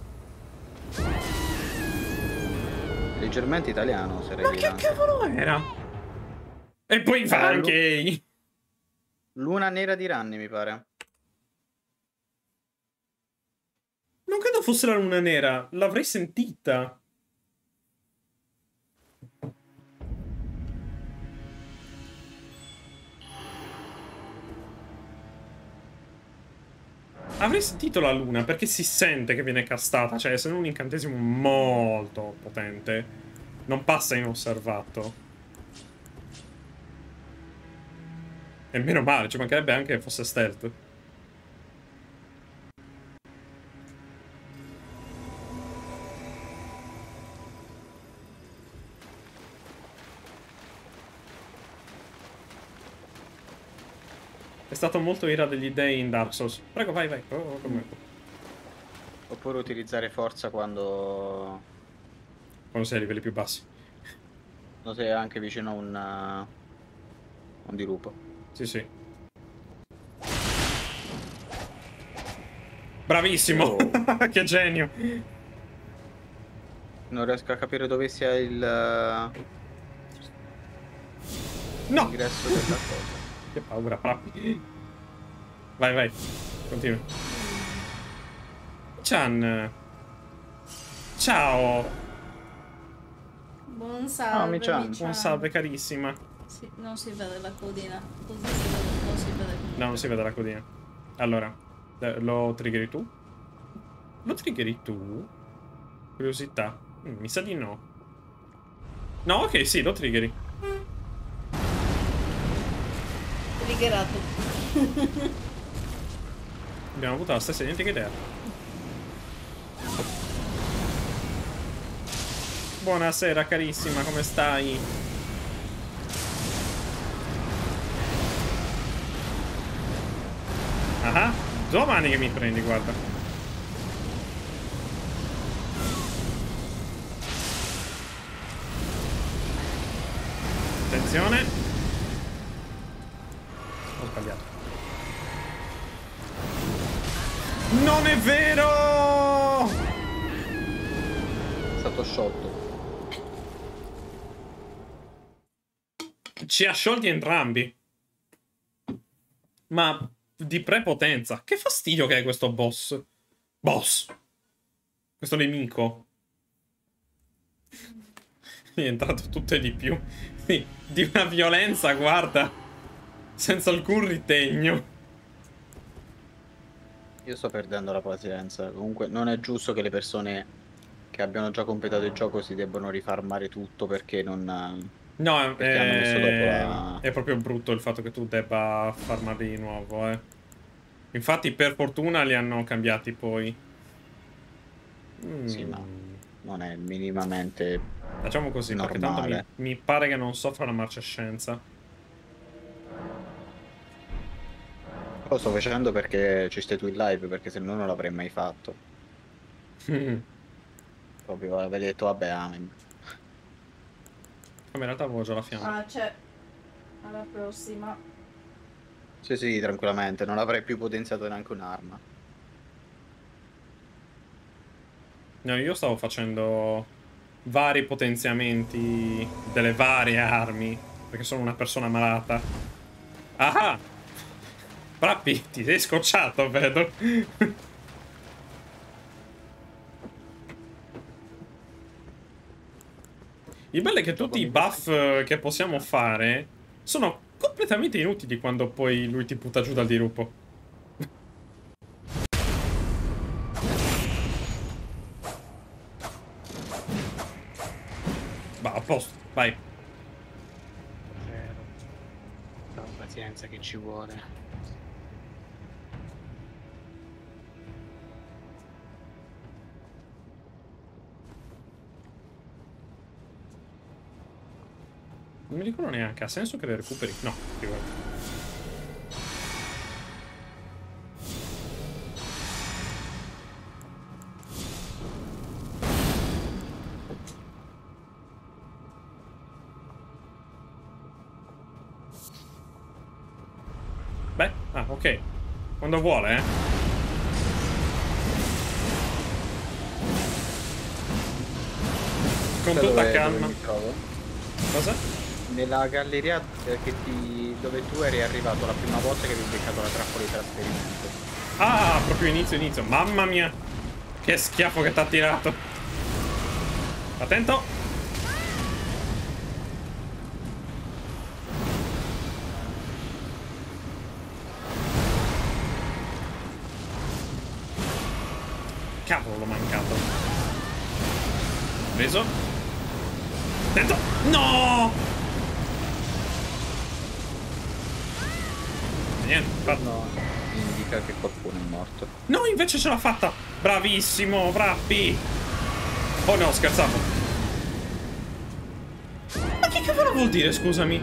Leggermente italiano, sarei Ma dire che anche. cavolo era? E poi fa anche... Luna nera di Ranni, mi pare. Non credo fosse la luna nera, l'avrei sentita. Avrei sentito la luna perché si sente che viene castata, cioè essendo un incantesimo molto potente, non passa inosservato. E meno male, ci mancherebbe anche che fosse stealth. È stato molto ira degli dei in Dark Souls. Prego, vai, vai. Oppure utilizzare forza quando Sei a livelli più bassi. sei anche vicino a un dirupo. Sì, sì. Bravissimo! Oh. Che genio! Non riesco a capire dove sia il No! l'ingresso della cosa. Che paura, Prappi. Vai, vai. Continua. Chan. Ciao. Buon salve, Michan. Buon salve, carissima. Sì, non si vede la codina. Così si vede, non si vede comunque. No, non si vede la codina. Allora, lo triggeri tu? Lo triggeri tu? Curiosità. Mi sa di no. No, ok, sì, lo triggeri. Triggerato. Abbiamo avuto la stessa identica idea. Buonasera, carissima, come stai? Ah, due mani che mi prendi, guarda. Attenzione. Ho sbagliato. Non è vero! È stato sciolto. Ci ha sciolti entrambi. Ma di prepotenza. Che fastidio che è questo boss. Boss. Questo nemico. Mi è entrato tutto e di più. Sì, di una violenza, guarda. Senza alcun ritegno. Io sto perdendo la pazienza. Comunque non è giusto che le persone che abbiano già completato il gioco si debbano rifarmare tutto perché non... No, perché hanno messo dopo la... è proprio brutto il fatto che tu debba farmarli di nuovo, eh. Infatti, per fortuna li hanno cambiati poi. Sì, ma non è minimamente Facciamo così, perché tanto normale. mi pare che non soffra la marcescenza. Lo sto facendo perché ci stai tu in live, perché se no non l'avrei mai fatto. Proprio avrei detto, vabbè, amen. Come in realtà avevo già la fiamma. Ah, c'è. Alla prossima. Sì, sì, tranquillamente, non avrei più potenziato neanche un'arma. No, io stavo facendo vari potenziamenti delle varie armi, perché sono una persona malata. Ah! Prappi, ti sei scocciato, vedo. Il bello è che tutti i buff che possiamo fare sono completamente inutili quando poi lui ti butta giù dal dirupo. Va, a posto, vai. No, pazienza che ci vuole. Non mi ricordo neanche, ha senso che le recuperi? No, figurati. Beh, ah, ok. Quando vuole, eh. Con tutta calma. Mi trovo? Cosa? Nella galleria dove tu eri arrivato la prima volta che avevi beccato la trappola di trasferimento. Ah, proprio inizio. Mamma mia. Che schiaffo che t'ha tirato. Attento. Cavolo, l'ho mancato. Preso. Attento. No! Niente, fatto. No, indica che qualcuno è morto. No, invece ce l'ha fatta. Bravissimo, Brappi. Oh no, scherzavo. Ma che cavolo vuol dire, scusami?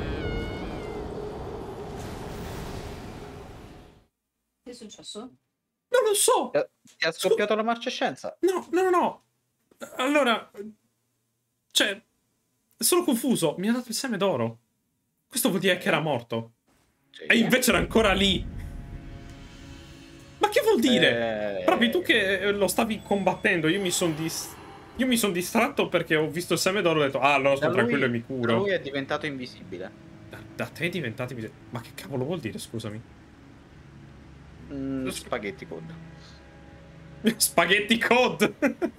Che è successo? Non lo so. Ti ha scoppiato la marcescenza? No. Allora, cioè, sono confuso. Mi ha dato il seme d'oro. Questo vuol dire che era morto. Sì. E invece era ancora lì. Ma che vuol dire? Proprio tu che lo stavi combattendo, io mi sono distratto perché ho visto il seme d'oro e ho detto, ah, allora sto tranquillo e mi curo. Lui è diventato invisibile. Da te è diventato invisibile. Ma che cavolo vuol dire, scusami? Spaghetti code. Spaghetti code!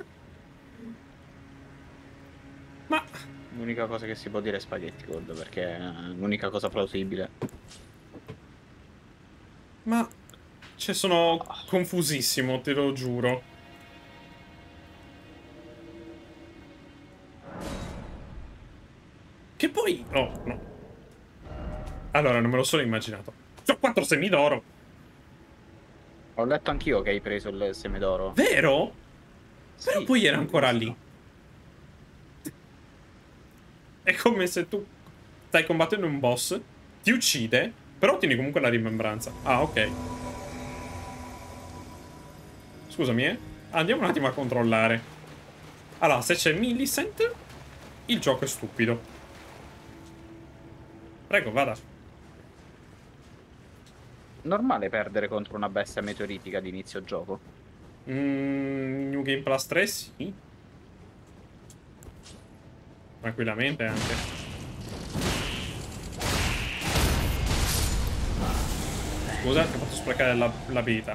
Ma... L'unica cosa che si può dire è spaghetti code, perché è l'unica cosa plausibile. Ma... Cioè, sono confusissimo, te lo giuro. Che poi... Oh, no. Allora, non me lo sono immaginato. C'ho 4 semi d'oro. Ho letto anch'io che hai preso il seme d'oro. Vero? Sì, Però poi era ancora lì. È come se tu stai combattendo un boss, ti uccide, però ottieni comunque la rimembranza. Ah, ok. Scusami, andiamo un attimo a controllare. Allora, se c'è Millicent, il gioco è stupido. Prego, vada. Normale perdere contro una bestia meteoritica di inizio gioco? New Game Plus 3, sì. Tranquillamente anche. Scusa, ti ho fatto sprecare l'abilità.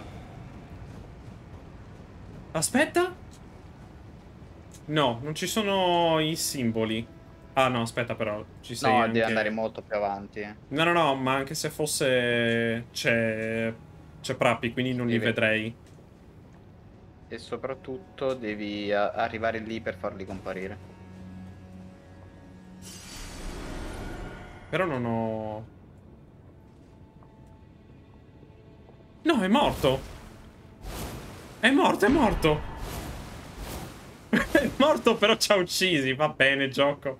Aspetta. No, non ci sono i simboli. Ah no, aspetta però, ci sei No, anche... devi andare molto più avanti. No, ma anche se fosse... C'è Prappi, quindi non li vedrei. E soprattutto devi arrivare lì per farli comparire. Però non ho... No, è morto! È morto! È morto, però ci ha uccisi. Va bene, gioco.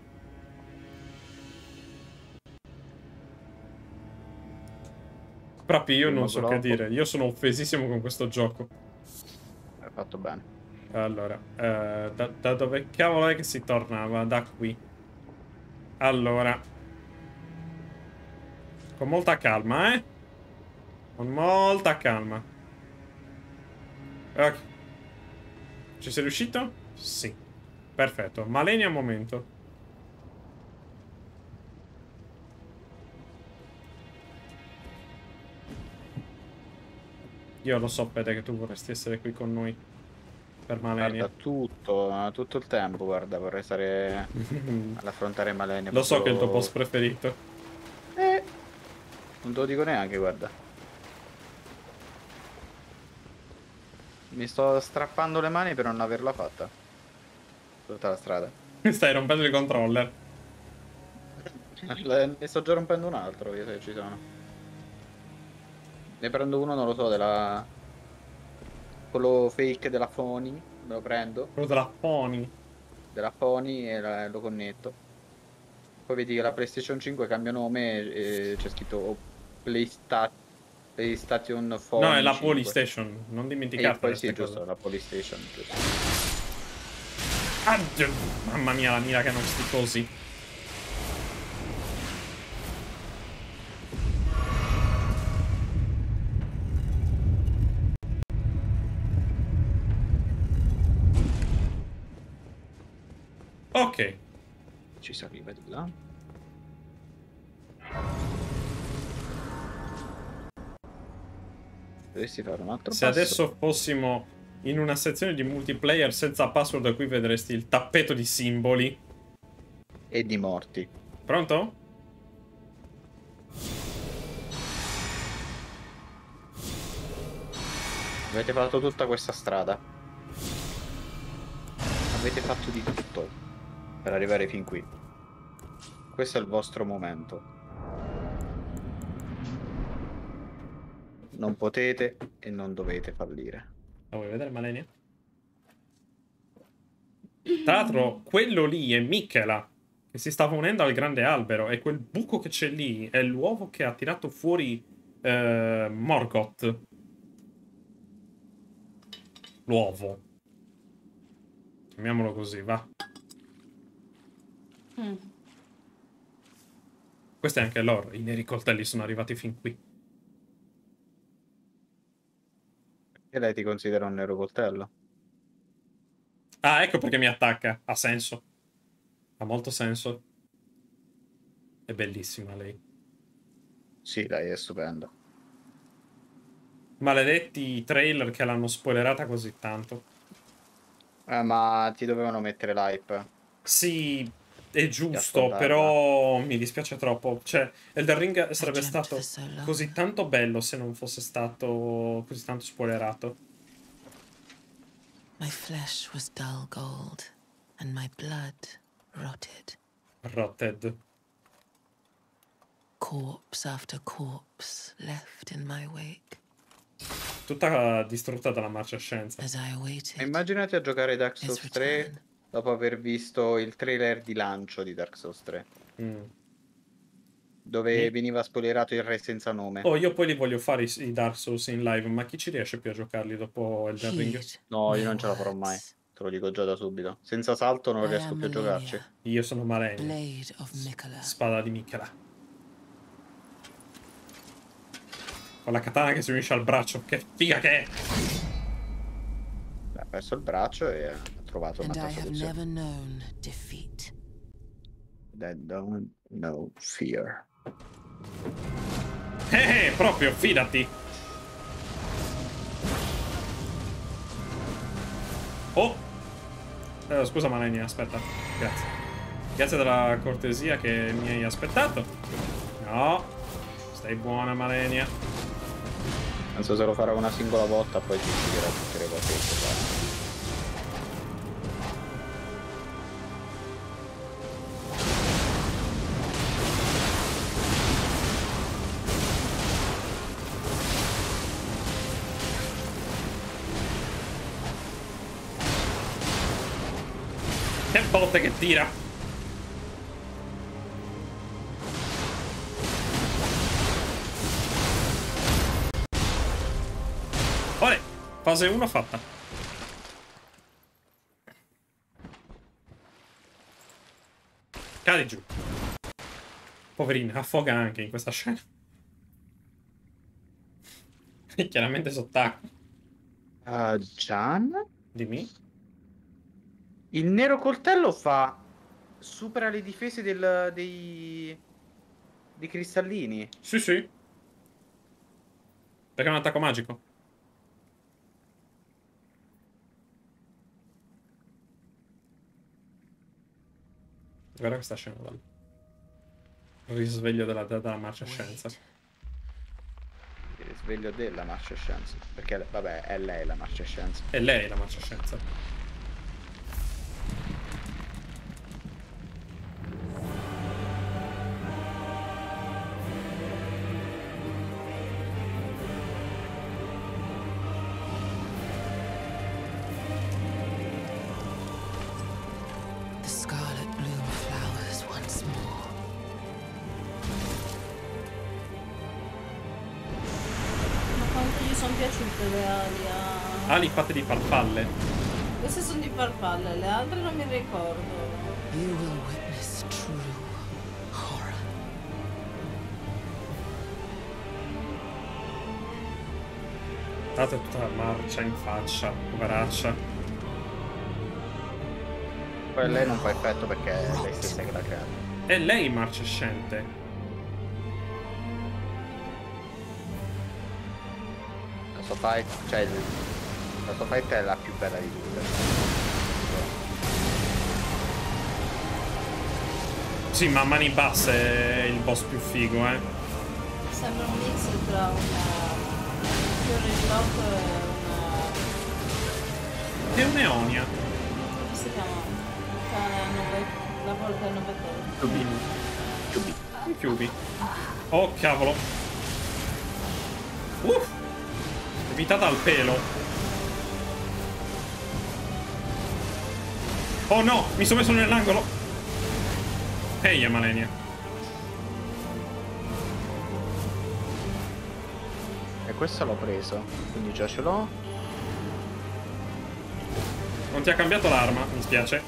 Prappi, io non so che dire. Io sono offesissimo con questo gioco. Hai fatto bene. Allora, da dove cavolo è che si tornava? Da qui. Allora. Con molta calma, eh? Con molta calma. Ok. Ci sei riuscito? Sì. Perfetto. Malenia, un momento. Io lo so, Pede, che tu vorresti essere qui con noi per Malenia. Guarda, tutto il tempo, guarda, vorrei stare ad affrontare Malenia Lo so che è il tuo boss proprio... preferito. Non te lo dico neanche, guarda. Mi sto strappando le mani per non averla fatta. Tutta la strada. Stai rompendo il controller. Ne sto già rompendo un altro, io se ci sono. Ne prendo uno, non lo so, della... Quello fake della Fony. Me lo prendo. Quello della Pony. Della Fony e lo connetto. Poi vedi che la PlayStation 5 cambia nome e c'è scritto PlayStation No, è Phone la 5. Polystation. Non E dimenticartela poi queste sì, cose. giusto, la PlayStation, giusto. Addio. Mamma mia, la mira che non sti così. Ok. Ci si arriva di là. Dovresti fare un altro Se passo. adesso fossimo in una sezione di multiplayer senza password, qui vedresti il tappeto di simboli. E di morti. Pronto? Avete fatto tutta questa strada. Avete fatto di tutto per arrivare fin qui. Questo è il vostro momento. Non potete e non dovete fallire. La vuoi vedere, Malenia? Tra l'altro, quello lì è Michela, che si stava unendo al grande albero, e quel buco che c'è lì è l'uovo che ha tirato fuori Morgoth. L'uovo. Chiamiamolo così, va. Questo è anche l'oro. I neri coltelli sono arrivati fin qui. E lei ti considera un nero coltello? Ah, ecco perché mi attacca. Ha senso. Ha molto senso. È bellissima lei. Sì, lei è stupendo. Maledetti trailer che l'hanno spoilerata così tanto. Ma ti dovevano mettere l'hype. Sì, è Di giusto, ascoltarla. però mi dispiace troppo. Cioè, Elden Ring I sarebbe dreamt for stato so long. così tanto bello se non fosse stato così tanto spoilerato. My flesh was dull gold, and my blood rotted. Rotted. Corpse after corpse left in my wake. Tutta distrutta dalla marciascenza. As I awaited Immaginati a giocare Dark his Souls 3 return. dopo aver visto il trailer di lancio di Dark Souls 3, Mm. dove veniva spoilerato il re senza nome. Oh, io poi li voglio fare i Dark Souls in live, ma chi ci riesce più a giocarli dopo Elden Ring? Heed No, io my non ce la farò mai. words. Te lo dico già da subito. Senza salto non I riesco am più a giocarci. Malenia, Io sono Malenia. blade of Miquella. Spada di Michela. Con la katana che si unisce al braccio. Che figa che è! Beh, ha perso il braccio e ha trovato And I un'altra have soluzione. never known defeat. That don't know fear. Proprio, fidati! Oh! Scusa Malenia, aspetta. Grazie. Grazie della cortesia che mi hai aspettato. No. Stai buona, Malenia. Non so se lo farò una singola volta, poi ti spiegherò tutte le cose che può fare. Che botte che tira! Olè, fase 1 fatta. Cadi giù. Poverina, affoga anche in questa scena. E chiaramente sott'acqua. Gian? Dimmi. Il nero coltello fa... supera le difese dei cristallini. Sì, sì. Perché è un attacco magico. Guarda questa scena dal risveglio della marcescenza. Il risveglio della marcescenza. Perché, vabbè, è lei la marcescenza. È lei la marcescenza. The scarlet bloom flowers once more. Ma quanto gli sono piaciute le ali a... Ali fatte di farfalle. Queste sono di farfalle, le altre non mi ricordo. You will witness true horror. Guardate tutta la marcia in faccia, poveraccia. Poi lei non fa effetto perché è lei stessa che l'ha creata. È lei marcescente. La sua fight, cioè, la sua fight è la più bella di tutte. Sì, ma a mani basse è il boss più figo, eh. Sembra un mix tra una Fury Lock e una... È un'eonia. come si chiama? Cane a nove... la volta a 9 colori. Un chiubi. Oh, cavolo. Evitata al pelo. Oh no, mi sono messo nell'angolo. Ehi, Malenia. E questo l'ho preso, quindi già ce l'ho. Non ti ha cambiato l'arma, mi spiace.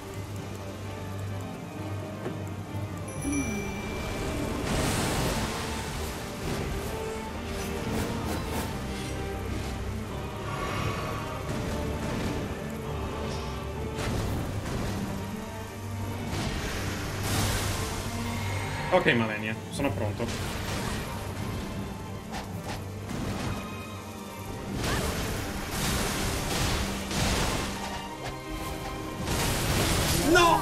Ok, Malenia, sono pronto. No!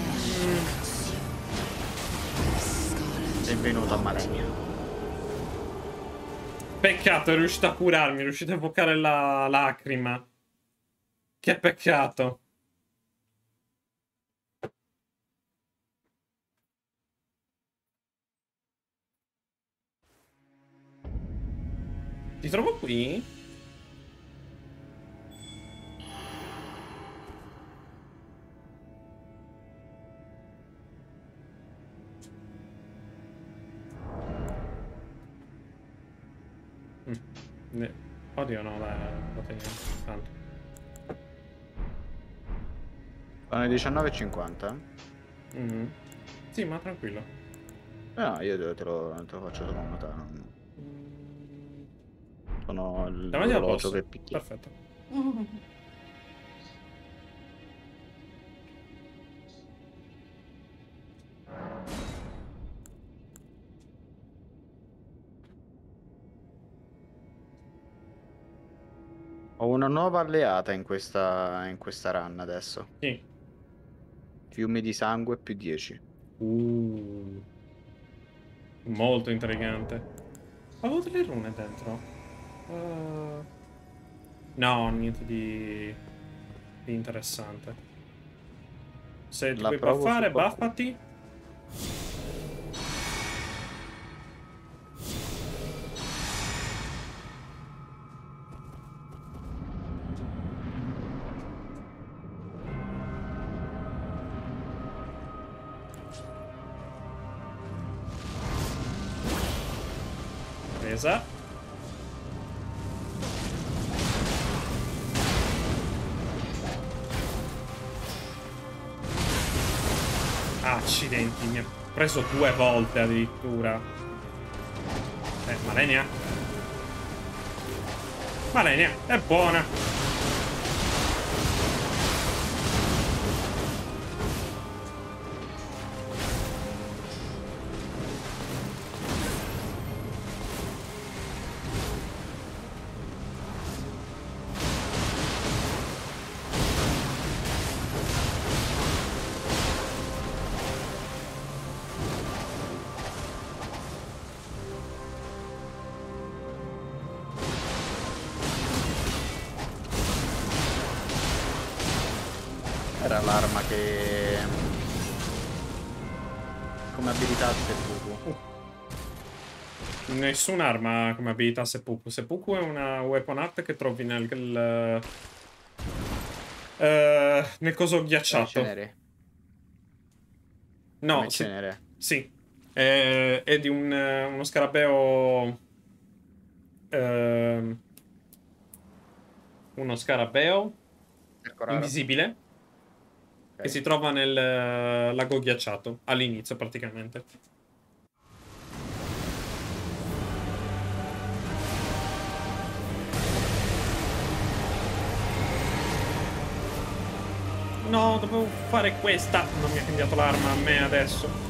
Benvenuto a Malenia. Peccato, è riuscito a curarmi, è riuscito a evocare la lacrima. Che peccato. Ti trovo qui? Oddio no, dai, lo teniamo. Tanto. Sono le 19:50. Sì, ma tranquillo. No, io te lo faccio solo notare. Sono Davanti al l'orologio posto. che picchia. Perfetto. Ho una nuova alleata in questa run adesso. Sì. Fiumi di sangue più 10. Molto intrigante. Avevo delle rune dentro. No, niente di interessante. Se ti La puoi provo buffare, su qualcuno. buffati. Presa. Accidenti, mi ha preso 2 volte addirittura. Malenia. Malenia, è buona. era l'arma che... come abilità seppuku? Nessun'arma come abilità seppuku. Seppuku è una weapon art che trovi nel coso ghiacciato. Cenere. No, Come cenere. sì. È di uno scarabeo... uno scarabeo Ecco, raro. invisibile che si trova nel lago ghiacciato all'inizio praticamente. No, dovevo fare questa. Non mi ha cambiato l'arma a me adesso.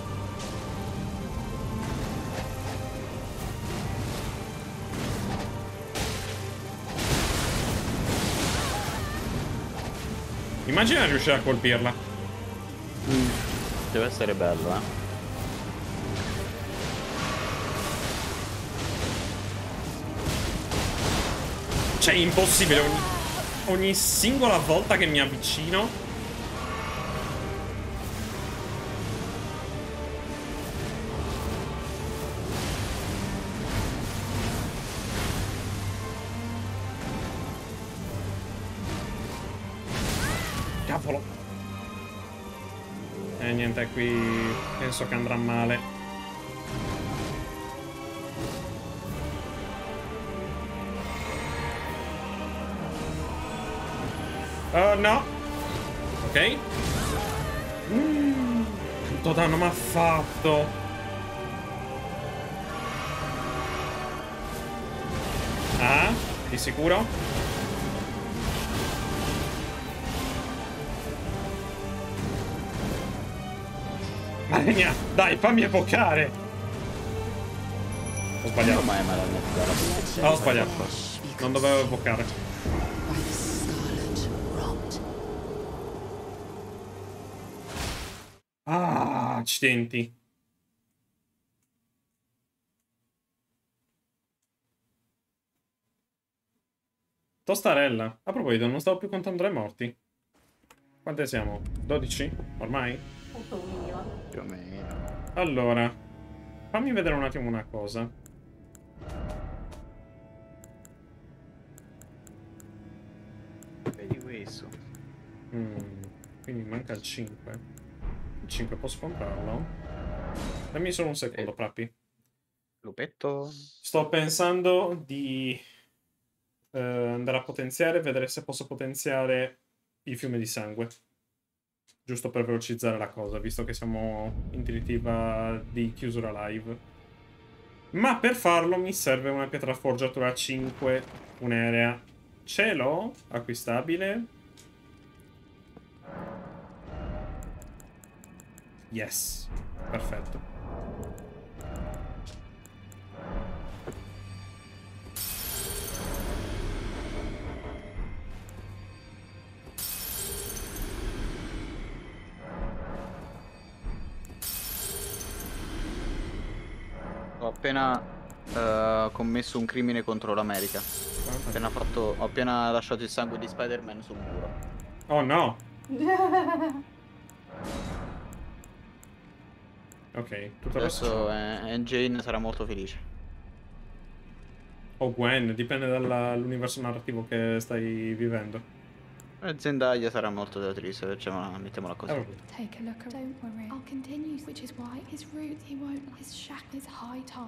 Immagina riuscire a colpirla. Deve essere bello, eh. Cioè, è impossibile. Ogni singola volta che mi avvicino. Cavolo. Niente, qui penso che andrà male. No. Ok. Quanto danno mi ha fatto. Ah, di sicuro? Malenia, dai, fammi evocare. Ho sbagliato. Come mai Ho sbagliato. Non dovevo evocare. By the scarlet rot. Ah, accidenti. Tostarella. A proposito, non stavo più contando le morti. Quante siamo? 12? Ormai? Tutto un minimo. Più o meno. Allora, fammi vedere un attimo una cosa. Vedi questo. Quindi manca il 5. Il 5 posso comprarlo? Dammi solo un secondo, Prappi. Lupetto. Sto pensando di andare a potenziare e vedere se posso potenziare il fiume di sangue. Giusto per velocizzare la cosa, visto che siamo in direttiva di chiusura live. Ma per farlo mi serve una pietra forgiatura 5, un'aerea. Ce l'ho? Acquistabile? Yes. Perfetto. Ho appena commesso un crimine contro l'America. Ho appena lasciato il sangue di Spider-Man sul muro. Oh no. Ok, tutto Adesso Jane sarà molto felice. O Gwen, dipende dall'universo narrativo che stai vivendo. Zendaya sarà molto triste, mettiamola così. Take a look. Don't worry. I'll continue, which is why his root, he won't. His shack is high top.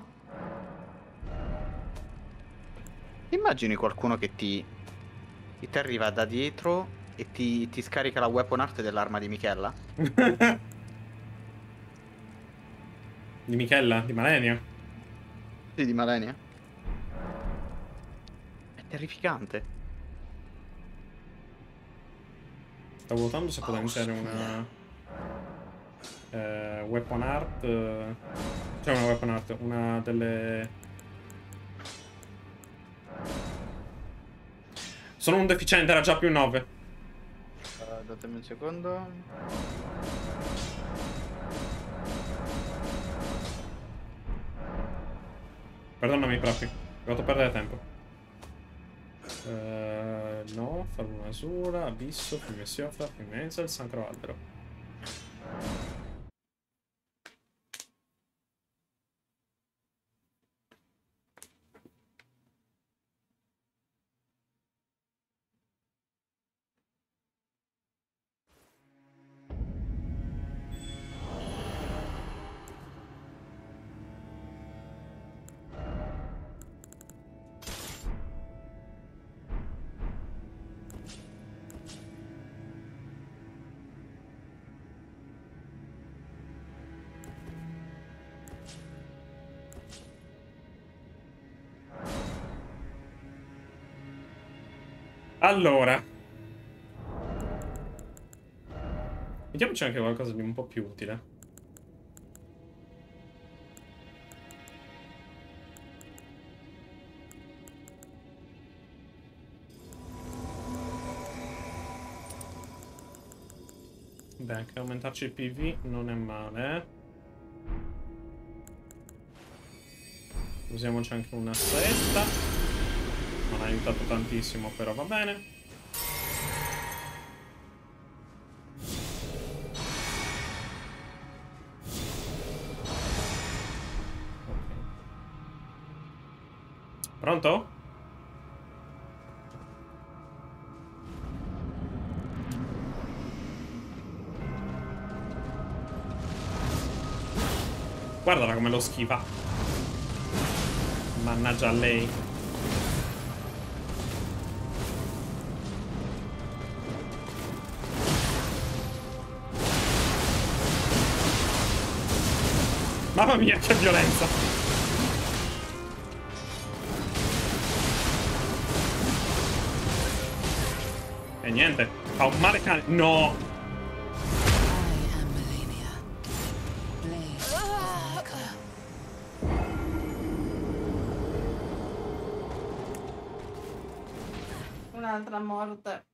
Immagini qualcuno che ti arriva da dietro e ti scarica la weapon art dell'arma di Michela? Di Michela? Di Malenia? Sì, di Malenia. È terrificante. Stavo votando se potenziare una weapon art. Cioè una weapon art, una delle... Sono un deficiente, era già più 9. Datemi un secondo. Perdonami, Prappi. Ho fatto perdere tempo. No, Faruna Asura, Abisso, Fiume Siofra, Fiume Ezel, Sacro Albero. Allora, mettiamoci anche qualcosa di un po' più utile. Beh, anche aumentarci il PV non è male, eh. Usiamoci anche una saetta. Non ha aiutato tantissimo, però va bene. Pronto? Guardala come lo schifa. Mannaggia a lei. Mamma mia, che violenza. E niente, fa un male cane. No! I am Melania, blade of Nightclare. Un'altra morte.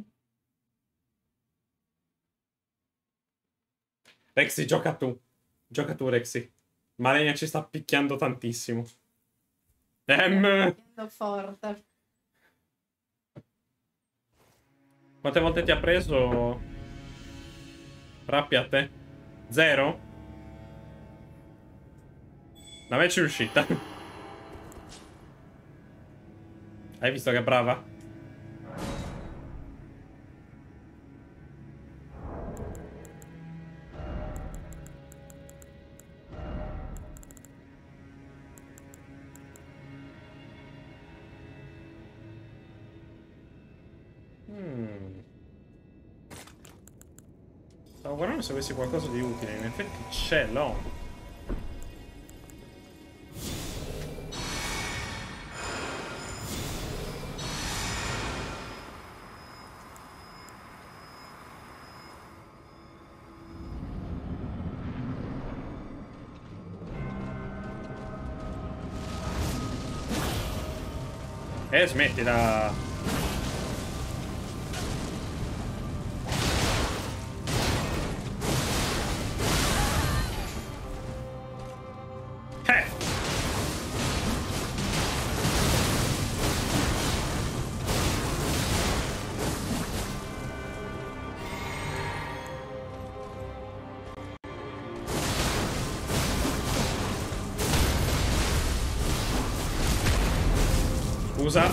Rexy, gioca tu. Gioca tu, Rexy. Malenia ci sta picchiando tantissimo. Forte. Quante volte ti ha preso? Rappi a te? 0? Da me ci è riuscita. Hai visto che brava? Stavo guardando se avessi qualcosa di utile. In effetti ce l'ho. Smettila. Scusa.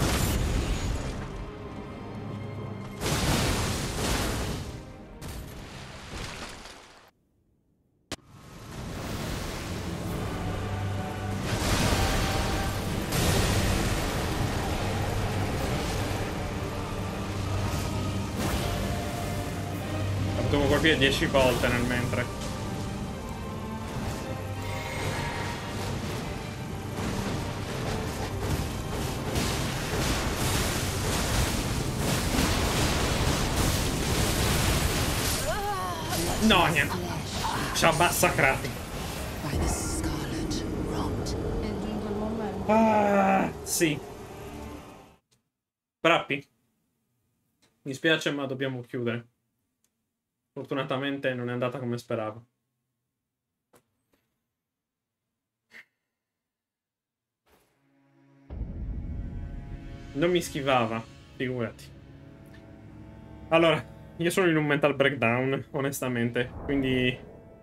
La potevo colpire 10 volte nel mentre. No, niente. Ci ha massacrati. By the scarlet rot. È giunto il momento. Ah, sì. Brappi. Mi spiace, ma dobbiamo chiudere. Fortunatamente non è andata come speravo. Non mi schivava, figurati. Allora, io sono in un mental breakdown, onestamente, quindi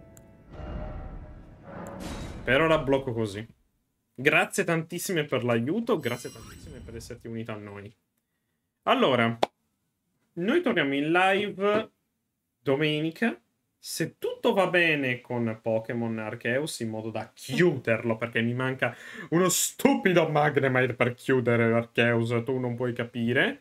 per ora blocco così. Grazie tantissime per l'aiuto, grazie tantissime per esserti unito a noi. Allora, noi torniamo in live domenica. Se tutto va bene con Pokémon Arceus, in modo da chiuderlo, perché mi manca uno stupido Magnemite per chiudere Arceus, tu non puoi capire.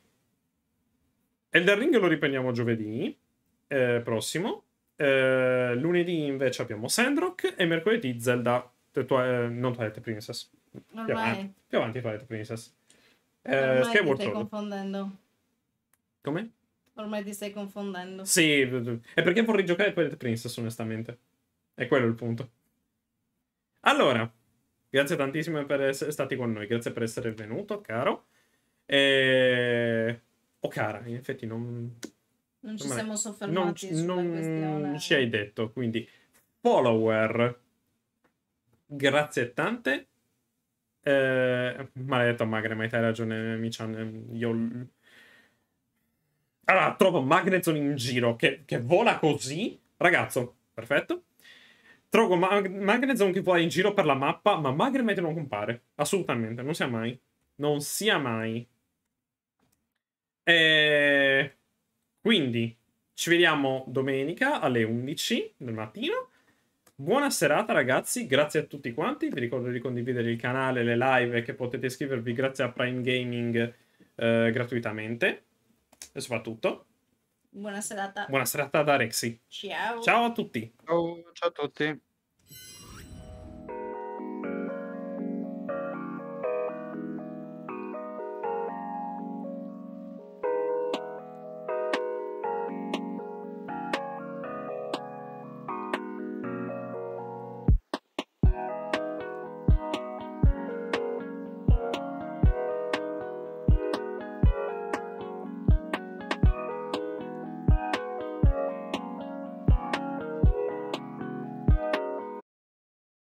Elden Ring lo riprendiamo giovedì prossimo. Lunedì invece abbiamo Sandrock e mercoledì Zelda, non Twilight Princess. Ormai. Più avanti Twilight Princess. Ormai ti Skyward stai Sword. confondendo. Come? Ormai ti stai confondendo. Sì, è perché vorrei giocare Twilight Princess, onestamente. È quello il punto. Allora, grazie tantissimo per essere stati con noi, grazie per essere venuto, caro. O cara, in effetti non ci me ne- siamo soffermati sulla non questione. ci hai detto, quindi follower. Grazie tante. Maledetto Magnemite, hai ragione, Michan. Io... Allora, trovo Magnezone in giro che vola così. Ragazzo, perfetto. Trovo Magnezone che vola in giro per la mappa, ma Magnemite non compare. Assolutamente, non sia mai. Non sia mai. Quindi, ci vediamo domenica alle 11 del mattino. Buona serata ragazzi, grazie a tutti quanti. Vi ricordo di condividere il canale, le live e che potete iscrivervi grazie a Prime Gaming gratuitamente. E soprattutto, Buona serata. buona serata da Rexy. Ciao. Ciao a tutti. Ciao a tutti.